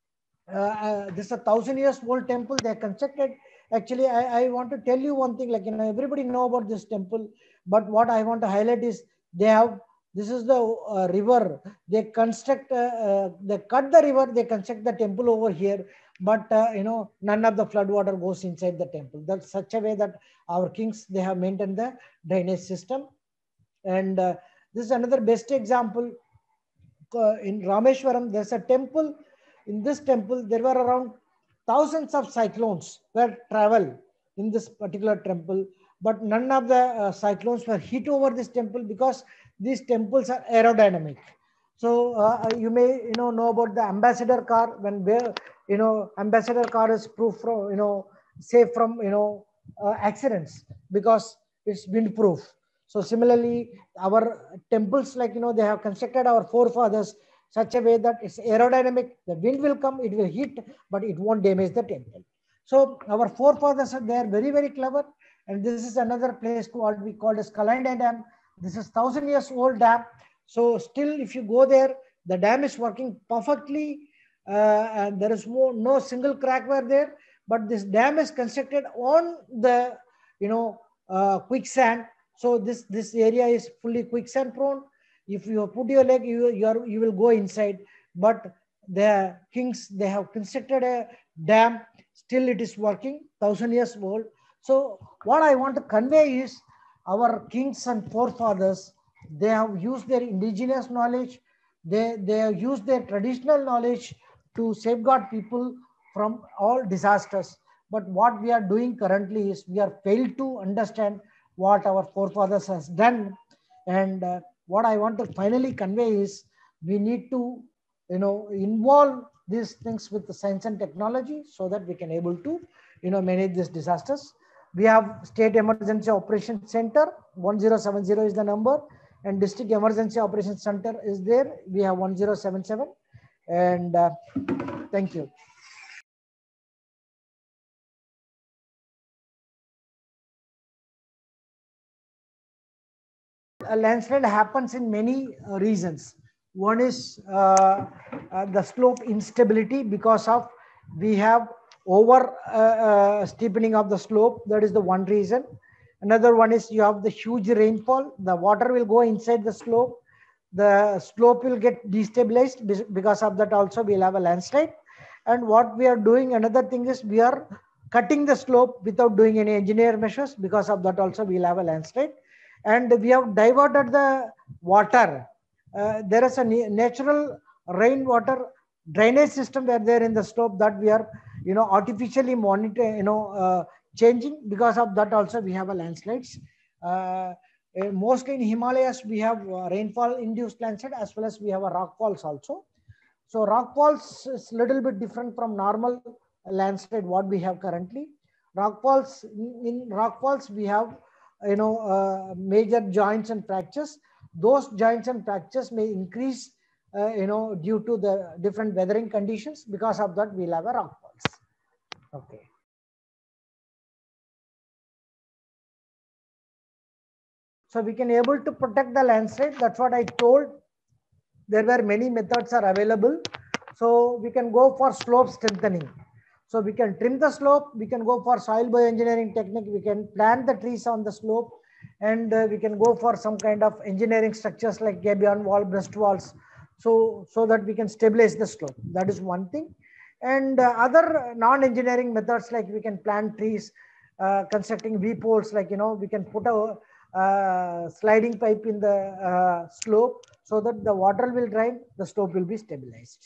This is a 1,000 years old temple they constructed. Actually, I want to tell you one thing, like, everybody know about this temple, but what I want to highlight is they have, this is the river. They construct, they cut the river, they construct the temple over here, but none of the flood water goes inside the temple. That's such a way that our kings, they have maintained the drainage system. And this is another best example. In Rameshwaram, there's a temple. In this temple, there were around thousands of cyclones were travel in this particular temple, but none of the cyclones were hit over this temple, because these temples are aerodynamic. So you may know about the ambassador car. When ambassador car is proof from safe from accidents, because it's wind proof. So similarly, our temples, like they have constructed our forefathers such a way that it's aerodynamic. The wind will come, it will hit, but it won't damage the temple. So our forefathers are, they are very, very clever. And this is another place called, we call as Kalanda Dam. This is 1,000 years old dam. So still, if you go there, the dam is working perfectly, and there is no single crack were there. But this dam is constructed on the, quicksand. So this area is fully quicksand prone. If you put your leg, you will go inside. But the kings, they have constructed a dam. Still, it is working, 1,000 years old. So what I want to convey is, our kings and forefathers, they have used their indigenous knowledge, they have used their traditional knowledge to safeguard people from all disasters. But what we are doing currently is, we are failed to understand what our forefathers has done. And what I want to finally convey is, we need to involve these things with the science and technology, so that we can able to manage these disasters. We have State Emergency Operations Center, 1070 is the number, and District Emergency Operations Center is there. We have 1077. And thank you. A landslide happens in many reasons. One is the slope instability, because of we have over steepening of the slope. That is the one reason. Another one is, you have the huge rainfall. The water will go inside the slope. The slope will get destabilized. Because of that also, we'll have a landslide. And what we are doing, another thing is, we are cutting the slope without doing any engineer measures. Because of that also, we'll have a landslide. And we have diverted the water. There is a natural rainwater drainage system where there in the slope, that we are artificially monitor changing. Because of that also, we have a landslides. Mostly in Himalayas, we have rainfall induced landslide, as well as we have a rock falls also. So rock falls is a little bit different from normal landslide what we have currently. Rock falls, in rock falls, we have major joints and fractures. Those joints and fractures may increase due to the different weathering conditions. Because of that, we'll have a rock falls. Okay. So we can able to protect the landslide. That's what I told. There were many methods are available. So we can go for slope strengthening. So we can trim the slope. We can go for soil bioengineering technique. We can plant the trees on the slope, and we can go for some kind of engineering structures like gabion wall, breast walls. So that we can stabilize the slope. That is one thing. And other non-engineering methods, like we can plant trees, constructing V poles, like we can put a sliding pipe in the slope, so that the water will drain, the slope will be stabilized.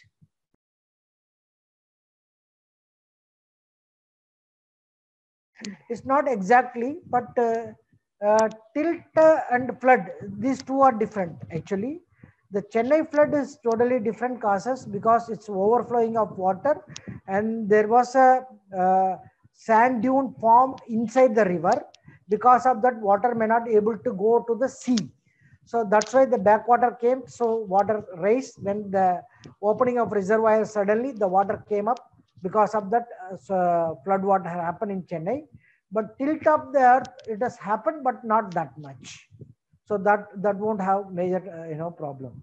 It's not exactly, but tilt and flood, these two are different actually. The Chennai flood is totally different causes, because it's overflowing of water, and there was a sand dune formed inside the river. Because of that, water may not able to go to the sea. So that's why the backwater came. So water raised when the opening of reservoirs, suddenly the water came up. Because of that, flood water happened in Chennai. But tilt of the earth, it has happened, but not that much. So that won't have major problem.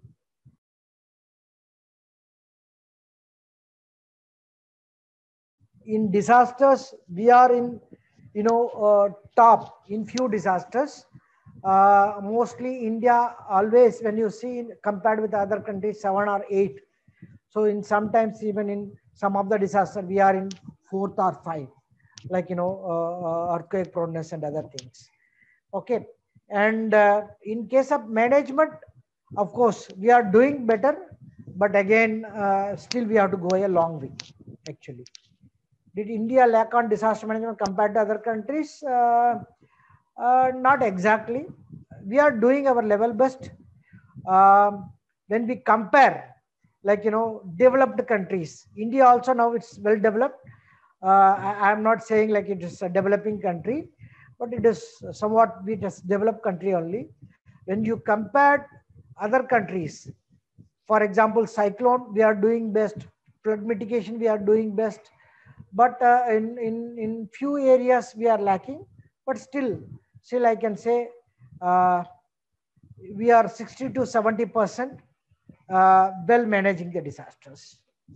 In disasters, we are in top in few disasters. Mostly India, always when you see compared with other countries, 7 or 8. So in sometimes even in some of the disaster, we are in 4th or 5, like earthquake proneness and other things. Okay. And in case of management, of course, we are doing better, but again, still we have to go a long way actually. Did India lack on disaster management compared to other countries? Not exactly. We are doing our level best. When we compare, like developed countries, India also now it's well developed. I am not saying like it is a developing country, but it is somewhat it is developed country only. When you compare other countries, for example, cyclone, we are doing best. Flood mitigation, we are doing best. But in few areas we are lacking. But still I can say we are 60 to 70% well managing the disasters.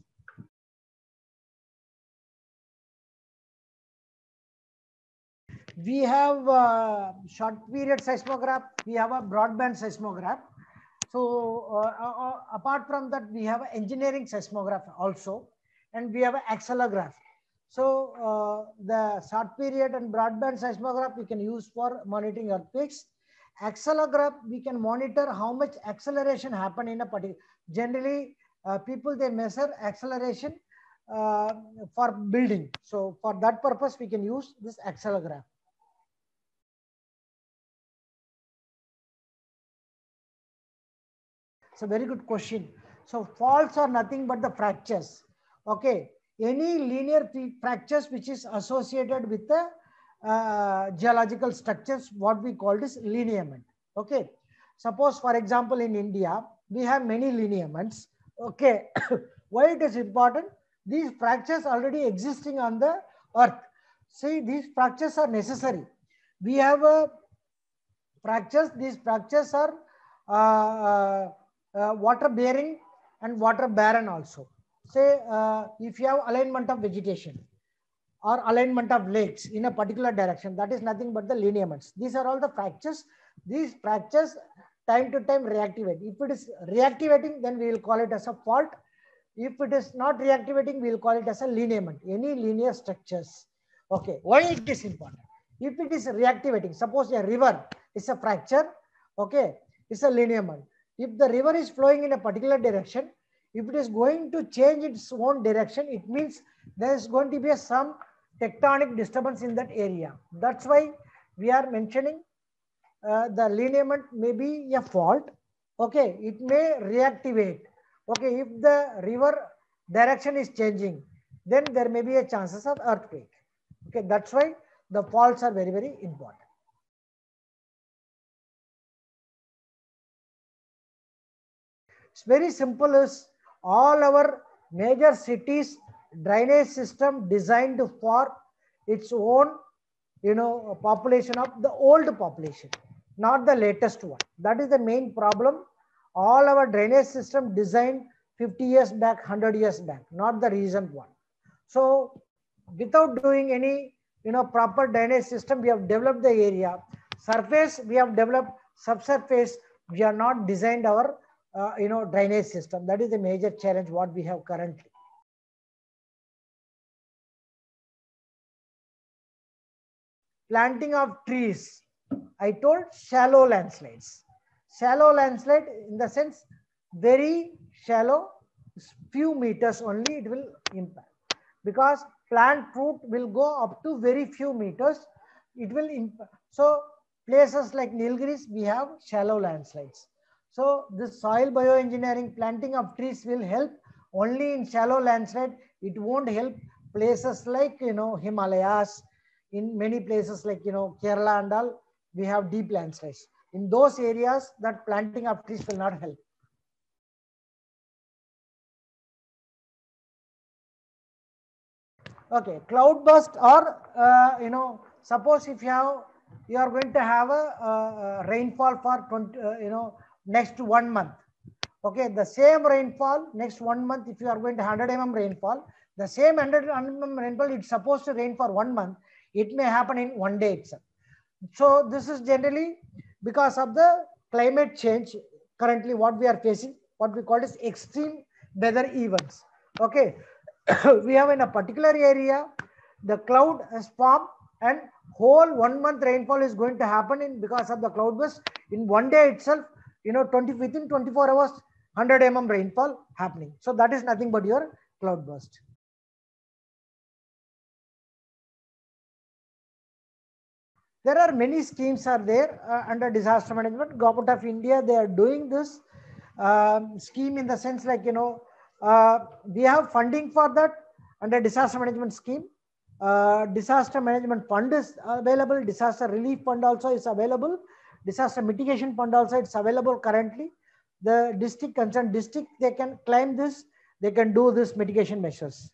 We have short period seismograph, we have a broadband seismograph. So apart from that, we have engineering seismograph also, and we have an accelegraph. So the short period and broadband seismograph we can use for monitoring earthquakes. Accelegraph, we can monitor how much acceleration happen in a particular. Generally, people they measure acceleration for building. So for that purpose, we can use this accelegraph. It's a very good question. So faults are nothing but the fractures. Okay. Any linear fractures which is associated with the geological structures, what we call is lineament. Okay. Suppose, for example, in India, we have many lineaments. Okay. Why it is important? These fractures already existing on the earth. See, these fractures are necessary. We have fractures. These fractures are water bearing and water barren also. Say if you have alignment of vegetation or alignment of lakes in a particular direction, that is nothing but the lineaments. These are all the fractures. These fractures time to time reactivate. If it is reactivating, then we will call it as a fault. If it is not reactivating, we will call it as a lineament. Any linear structures. Okay, why it is important? If it is reactivating, suppose a river is a fracture, okay, it's a lineament. If the river is flowing in a particular direction, if it is going to change its own direction, it means there is going to be some tectonic disturbance in that area. That's why we are mentioning the lineament may be a fault. Okay, it may reactivate. Okay, if the river direction is changing, then there may be a chances of earthquake. Okay, that's why the faults are very, very important. It's very simple. Is all our major cities drainage system designed for its own, population of the old population, not the latest one. That is the main problem. All our drainage system designed 50 years back, 100 years back, not the recent one. So without doing any, proper drainage system, we have developed the area. Surface, we have developed. Subsurface, we are not designed our, drainage system. That is the major challenge what we have currently. Planting of trees. I told shallow landslides. Shallow landslide in the sense very shallow, few meters only it will impact. Because plant root will go up to very few meters. It will impact. So places like Nilgiris, we have shallow landslides. So this soil bioengineering, planting of trees will help only in shallow landslide. It won't help places like, Himalayas. In many places like, Kerala and all, we have deep landslides. In those areas, that planting of trees will not help. Okay, cloud burst or, suppose if you are going to have a rainfall for 20, next 1 month. Okay, the same rainfall next 1 month, if you are going to 100 mm rainfall, the same 100 mm rainfall, it's supposed to rain for 1 month. It may happen in 1 day itself. So this is generally because of the climate change. Currently, what we are facing, what we call is extreme weather events. Okay, we have in a particular area, the cloud has formed and whole 1 month rainfall is going to happen in because of the cloud burst. In 1 day itself, within 24 hours, 100 mm rainfall happening. So that is nothing but your cloud burst. There are many schemes are there under disaster management. Government of India, they are doing this scheme in the sense like, we have funding for that under disaster management scheme. Disaster management fund is available. Disaster relief fund also is available. Disaster mitigation fund also it's available currently. The district concerned district, they can claim this. They can do this mitigation measures.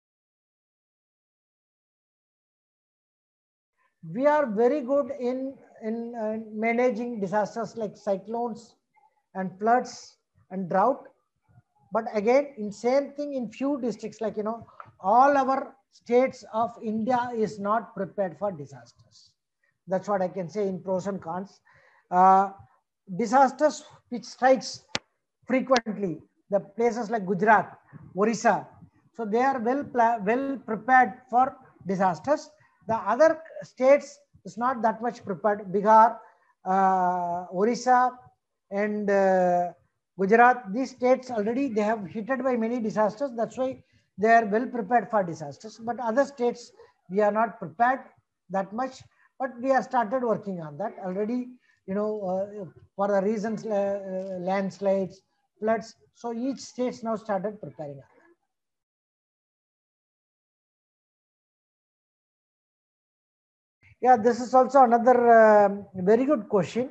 We are very good in in managing disasters like cyclones and floods and drought. But again, in same thing in few districts, like, all our states of India is not prepared for disasters. That's what I can say in pros and cons. Uh, Disasters which strikes frequently, the places like Gujarat, Orissa, so they are well prepared for disasters. The other states is not that much prepared. Bihar, Orissa, and Gujarat, these states already they have hit by many disasters. That's why they are well prepared for disasters. But other states, we are not prepared that much. But we have started working on that already. For the reasons landslides, floods. So each states now started preparing on that. Yeah, this is also another very good question.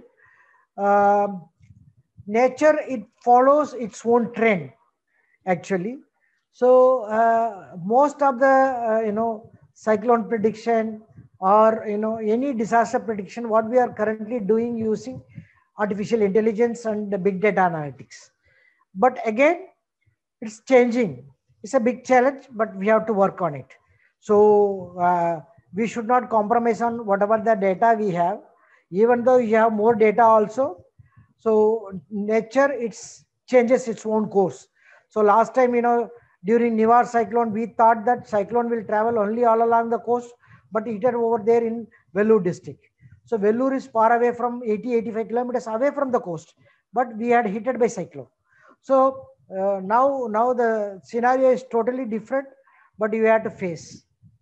Nature, it follows its own trend, actually. So most of the cyclone prediction or any disaster prediction, what we are currently doing using artificial intelligence and the big data analytics. But again, it's changing. It's a big challenge, but we have to work on it. So we should not compromise on whatever the data we have, even though you have more data also. So nature, it's changes its own course. So last time, during Nivar cyclone, we thought that cyclone will travel only all along the coast, but it is over there in Vellore district. So Vellore is far away from 80-85 kilometers away from the coast, but we had hit by cyclone. So now the scenario is totally different, but you have to face.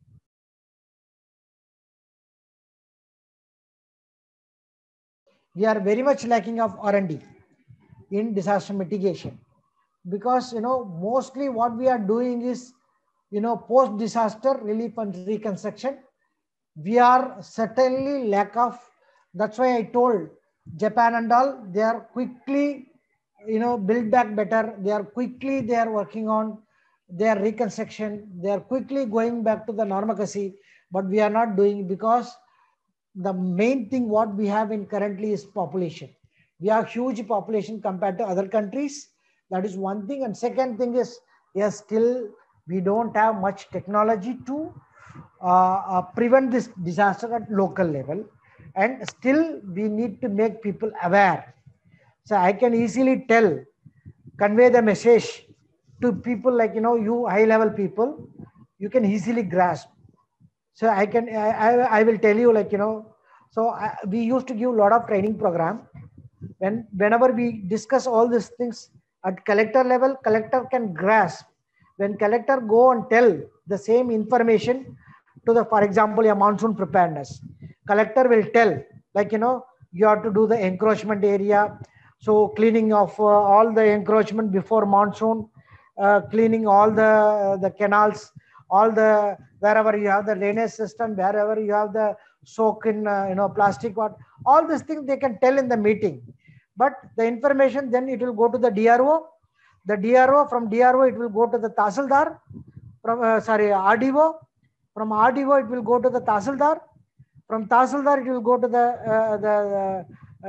We are very much lacking of R&D in disaster mitigation, because mostly what we are doing is post disaster relief and reconstruction. We are certainly lack of. That's why I told Japan and all, they are quickly build back better. They are working on their reconstruction. They are quickly going back to the normalcy, but we are not doing, because the main thing what we have in currently is population. We have huge population compared to other countries. That is one thing. And second thing is, yes, still we don't have much technology to prevent this disaster at local level. And still we need to make people aware. So I can easily convey the message to people like, you high level people, you can easily grasp. So I will tell you, like, so we used to give a lot of training program. Whenever we discuss all these things at collector level, collector can grasp. When collector go and tell the same information to the, for example, a monsoon preparedness, collector will tell, like, you have to do the encroachment area. So cleaning of all the encroachment before monsoon, cleaning all the canals, all the, wherever you have the drainage system, wherever you have the soak in plastic water, all these things they can tell in the meeting. But the information, then it will go to the DRO. The DRO, from DRO it will go to the Tahsildar, from RDO. From RDO it will go to the Tahsildar. From Tahsildar it will go to the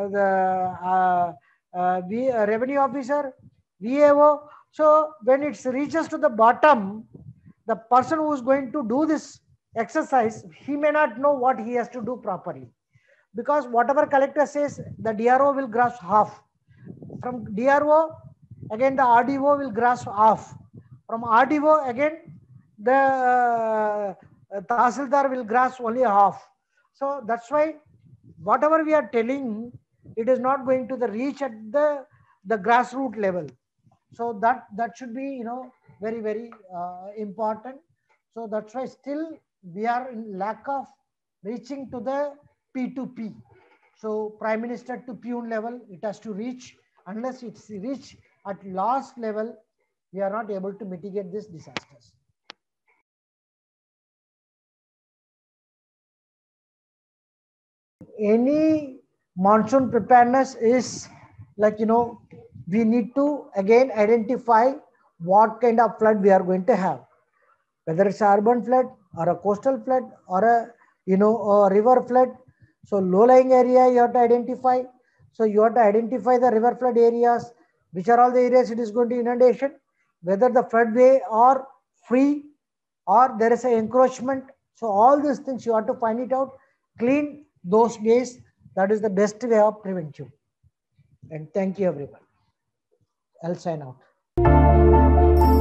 revenue officer, VAO. So when it reaches to the bottom, the person who is going to do this exercise, he may not know what he has to do properly, because whatever collector says, the DRO will grasp half. From DRO, again the RDO will grasp half. From RDO, again the Tahsildar will grasp only half. So that's why whatever we are telling, it is not going to the reach at the grassroots level. So that should be very, very important. So that's why still we are in lack of reaching to the P2P. So Prime Minister to Pune level, it has to reach. Unless it's reached at last level, we are not able to mitigate these disasters. Any monsoon preparedness is like, we need to again identify what kind of flood we are going to have, whether it's urban flood or a coastal flood or a river flood. So low-lying area you have to identify. So you have to identify the river flood areas, which are all the areas it is going to inundation, whether the floodway are free or there is an encroachment. So all these things you have to find it out, clean those ways. That is the best way of prevention. And thank you everyone. I'll sign out.